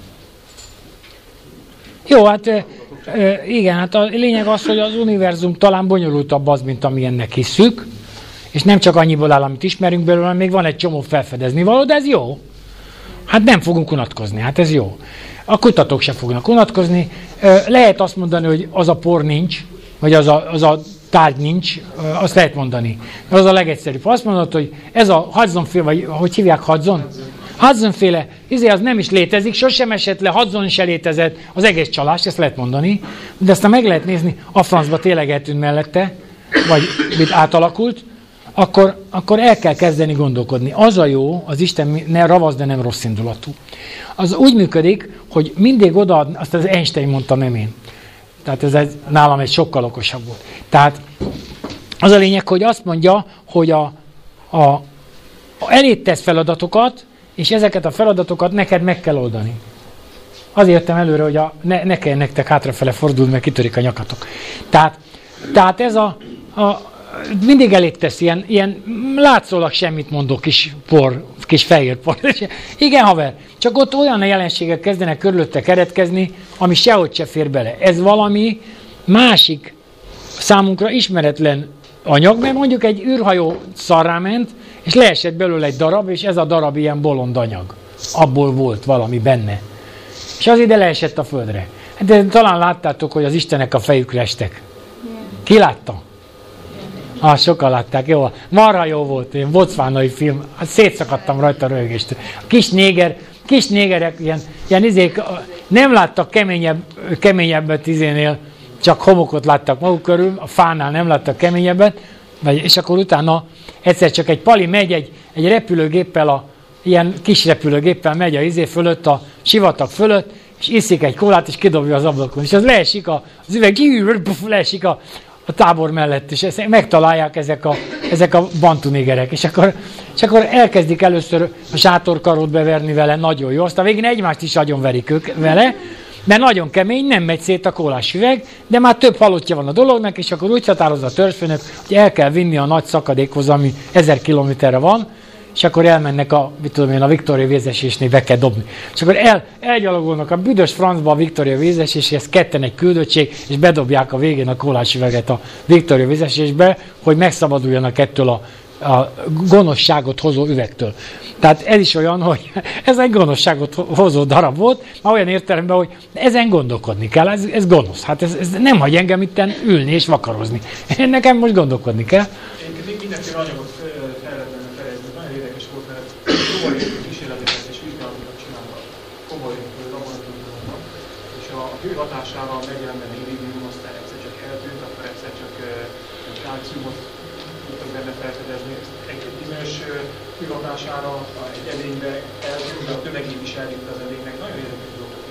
Jó, hát igen, hát a lényeg az, hogy az univerzum talán bonyolultabb az, mint amilyennek hisszük, és nem csak annyiból áll, amit ismerünk belőle, hanem még van egy csomó felfedezni való, de ez jó. Hát nem fogunk unatkozni, hát ez jó. A kutatók sem fognak unatkozni. Lehet azt mondani, hogy az a por nincs, vagy az a, az a tárgy nincs, azt lehet mondani. Az a legegyszerűbb. Azt mondod, hogy ez a Hudson-féle, vagy hogy hívják Hudson? Hudson-féle, izé az nem is létezik, sosem esett le, Hudson se létezett, az egész csalás, ezt lehet mondani. De aztán meg lehet nézni, a francba tényleg eltűnt mellette, vagy mit átalakult, akkor, akkor el kell kezdeni gondolkodni. Az a jó, az Isten ne ravasz, de nem rossz indulatú. Az úgy működik, hogy mindig odaad, azt az Einstein mondta, nem én. Tehát ez, ez nálam egy sokkal okosabb volt. Tehát az a lényeg, hogy azt mondja, hogy a, a, a elét tesz feladatokat, és ezeket a feladatokat neked meg kell oldani. Azért jöttem előre, hogy a, ne, ne kell nektek hátrafele fordulni, mert kitörik a nyakatok. Tehát, tehát ez a, a mindig elét tesz ilyen, ilyen látszólag semmit mondó kis por, kis fehér por. Igen, haver, csak ott olyan jelenségek kezdenek körülötte keretkezni, ami sehogy se fér bele. Ez valami másik számunkra ismeretlen anyag, mert mondjuk egy űrhajó szarrá ment, és leesett belőle egy darab, és ez a darab ilyen bolond anyag. Abból volt valami benne. És az ide leesett a földre. De talán láttátok, hogy az istenek a fejükre estek. Ki látta? Ah, sokan látták, jó. Marha jó volt, ilyen bocvánai film. Hát szétszakadtam rajta a röhögést. A kis néger, kis négerek, ilyen, ilyen izék, nem láttak keményebb, keményebbet izénél, csak homokot láttak maguk körül, a fánál nem láttak keményebbet, vagy, és akkor utána egyszer csak egy pali megy egy, egy repülőgéppel, a, ilyen kis repülőgéppel megy a izé fölött, a sivatag fölött, és iszik egy kólát, és kidobja az ablakon. És az leesik a, az üveg, leesik a, a tábor mellett, és ezt megtalálják ezek a, ezek a bantunégerek. És akkor, és akkor elkezdik először a sátorkarót beverni vele, nagyon jó. Aztán végén egymást is agyonverik ők vele, mert nagyon kemény, nem megy szét a kólás üveg, de már több halottja van a dolognak, és akkor úgy határozza a törzsfőnök, hogy el kell vinni a nagy szakadékhoz, ami ezer kilométerre van, és akkor elmennek a, mit tudom én, a Victoria vízesésnél be kell dobni. És akkor el, elgyalogolnak a büdös francba a Victoria vízeséshez, ketten egy küldöttség, és bedobják a végén a kólás üveget a Victoria vízesésbe, hogy megszabaduljanak ettől a, a gonoszságot hozó üvegtől. Tehát ez is olyan, hogy ez egy gonoszságot hozó darab volt, már olyan értelemben, hogy ezen gondolkodni kell, ez, ez gonosz. Hát ez, ez nem hagy engem itten ülni és vakarozni. Nekem most gondolkodni kell. Én mindenféle anyagot fel lehet benne fejezni, nagyon érdekes volt, mert komoly kísérleteket és vizsgálatokat csináltak, komoly laboratóriumokban, és a hő hatására megjelenben iridium, aztán egyszer csak eltűnt, akkor egyszer csak kálciumot tudtak benne felfedezni. Egy bizonyos hő hatására egy edénybe eltűnt, de a tömegét is elvitt az edénynek. Nagyon érdekes dolgokat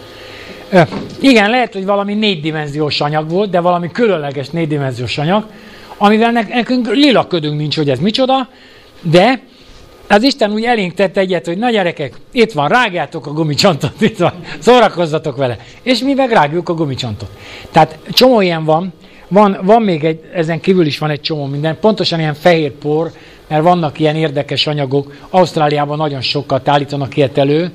írni. Igen, lehet, hogy valami négydimenziós anyag volt, de valami különleges négydimenziós anyag, amivel nekünk lila ködünk nincs, hogy ez micsoda, de az Isten úgy elénk tette egyet, hogy na gyerekek, itt van, rágjátok a gumicsontot, itt van, szórakozzatok vele. És mi meg rágjuk a gumicsontot. Tehát csomó ilyen van, van, van még egy, ezen kívül is van egy csomó minden, pontosan ilyen fehér por, mert vannak ilyen érdekes anyagok, Ausztráliában nagyon sokat állítanak ilyet elő,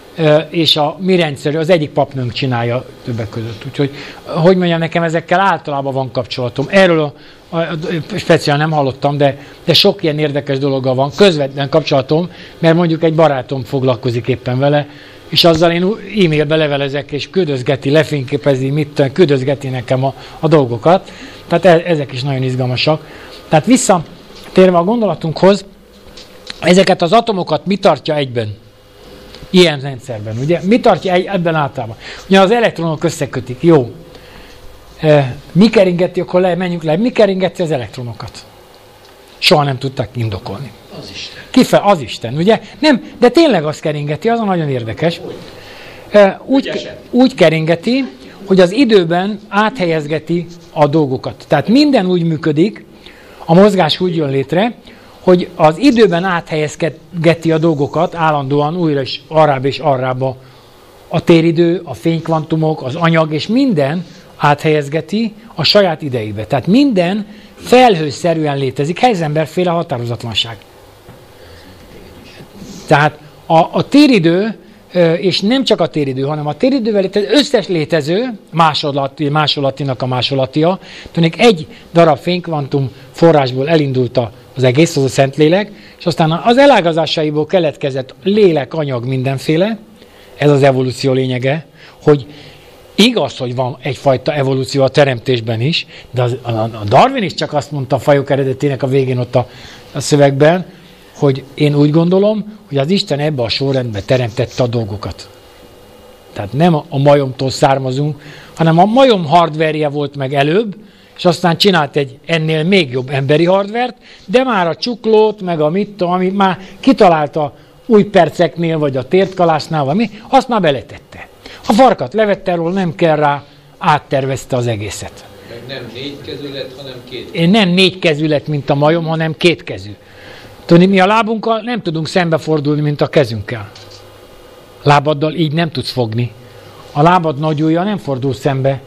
és a mi rendszerű, az egyik papnőnk csinálja többek között. Úgyhogy, hogy mondjam, nekem ezekkel általában van kapcsolatom. Erről a, a, a, speciál nem hallottam, de, de sok ilyen érdekes dologgal van közvetlen kapcsolatom, mert mondjuk egy barátom foglalkozik éppen vele, és azzal én e-mailbe levelezek, és küldözgeti, lefényképezi, mit tudom, küldözgeti nekem a, a dolgokat. Tehát e, ezek is nagyon izgalmasak. Tehát visszatérve a gondolatunkhoz, ezeket az atomokat mi tartja egyben? Ilyen rendszerben, ugye? Mi tartja egy, ebben általában? Ugye az elektronok összekötik, jó. E, mi keringeti, akkor le, menjünk le, mi keringeti az elektronokat? Soha nem tudták indokolni. Az Isten. Kife, az Isten, ugye? Nem, de tényleg az keringeti, az a nagyon érdekes. E, úgy, úgy keringeti, hogy az időben áthelyezgeti a dolgokat. Tehát minden úgy működik, a mozgás úgy jön létre, hogy az időben áthelyezgeti a dolgokat állandóan újra is arrább és arrába. A téridő, a fénykvantumok, az anyag és minden áthelyezgeti a saját idejébe. Tehát minden felhőszerűen létezik, Heisenberg-féle határozatlanság. Tehát a, a téridő, és nem csak a téridő, hanem a téridővel létező összes létező másolati, másolatinak a másolatia, tudnék egy darab fénykvantum forrásból elindult az egész, az a Szentlélek, és aztán az elágazásaiból keletkezett lélek, anyag, mindenféle, ez az evolúció lényege, hogy igaz, hogy van egyfajta evolúció a teremtésben is, de az, a, a Darwin is csak azt mondta a fajok eredetének a végén ott a, a szövegben, hogy én úgy gondolom, hogy az Isten ebbe a sorrendbe teremtette a dolgokat. Tehát nem a majomtól származunk, hanem a majom hardverje volt meg előbb, és aztán csinált egy ennél még jobb emberi hardvert, de már a csuklót, meg a mit tudom, ami már kitalálta új perceknél, vagy a tértkalásnál, vagy mi, azt már beletette. A farkat levette róla, nem kell rá, áttervezte az egészet. Meg nem négy kezű lett, hanem két. Én nem négy kezű lett, mint a majom, hanem két kezű. Tudni, mi a lábunkkal nem tudunk szembefordulni, mint a kezünkkel. Lábaddal így nem tudsz fogni. A lábad nagy ujja nem fordul szembe.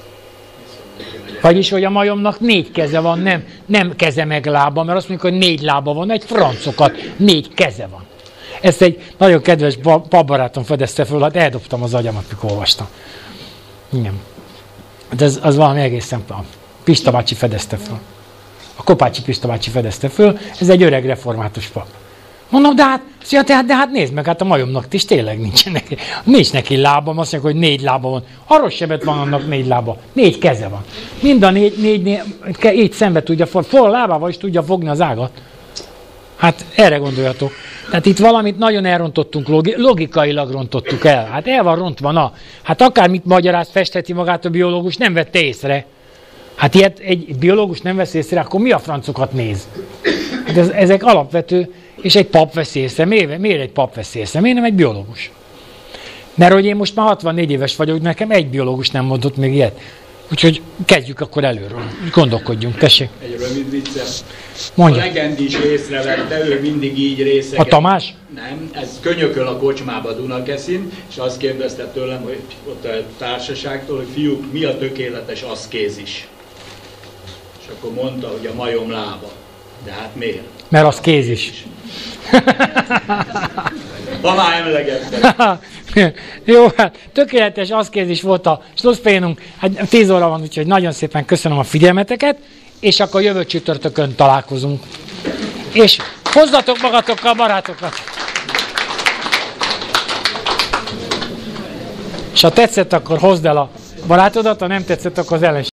Vagyis, hogy a majomnak négy keze van, nem, nem keze meg lába, mert azt mondjuk, hogy négy lába van, egy francokat, négy keze van. Ezt egy nagyon kedves papbarátom fedezte föl, hát eldobtam az agyamat, mikor olvastam. Igen. De ez, az valami egészen, a Pista bácsi fedezte föl. A Kopácsi Pista bácsi fedezte föl, ez egy öreg református pap. Mondom, de hát, szia, de, hát, de hát nézd meg, hát a majomnak is tényleg nincs neki, nincs neki lábam, azt mondják, hogy négy lába van. Arról sebet van annak négy lába, négy keze van. Mind a négy, négy, négy így szembe tudja fogni, fol lábával is tudja fogni az ágat. Hát erre gondoljatok. Tehát itt valamit nagyon elrontottunk, logikailag rontottuk el. Hát el van rontva, na. Hát akármit magyaráz, festeti magát a biológus, nem vette észre. Hát ilyet egy biológus nem vesz észre, akkor mi a francokat néz? Hát ez, ezek alapvető, és egy pap vesz észre. Miért, miért egy pap vesz észre? Miért nem egy biológus? Mert hogy én most már hatvannégy éves vagyok, nekem egy biológus nem mondott még ilyet. Úgyhogy kezdjük akkor előről. Gondolkodjunk, tessék. Egy rövid viccem. Mondja. A legend is észrevette, ő mindig így részeget. A Tamás? Nem, ez könyököl a kocsmába Dunakeszin, és azt kérdezte tőlem, hogy ott a társaságtól, hogy fiúk, mi a tökéletes aszkézis? És akkor mondta, hogy a majom lába. De hát miért? Mert az kézis. Ha már emlegettem. Jó, hát tökéletes aszkézis volt a Schlussplénunk. Hát tíz óra van, úgyhogy nagyon szépen köszönöm a figyelmeteket, és akkor jövő csütörtökön találkozunk. És hozzatok magatokkal barátokat! És ha tetszett, akkor hozd el a barátodat, ha nem tetszett, akkor az ellenség.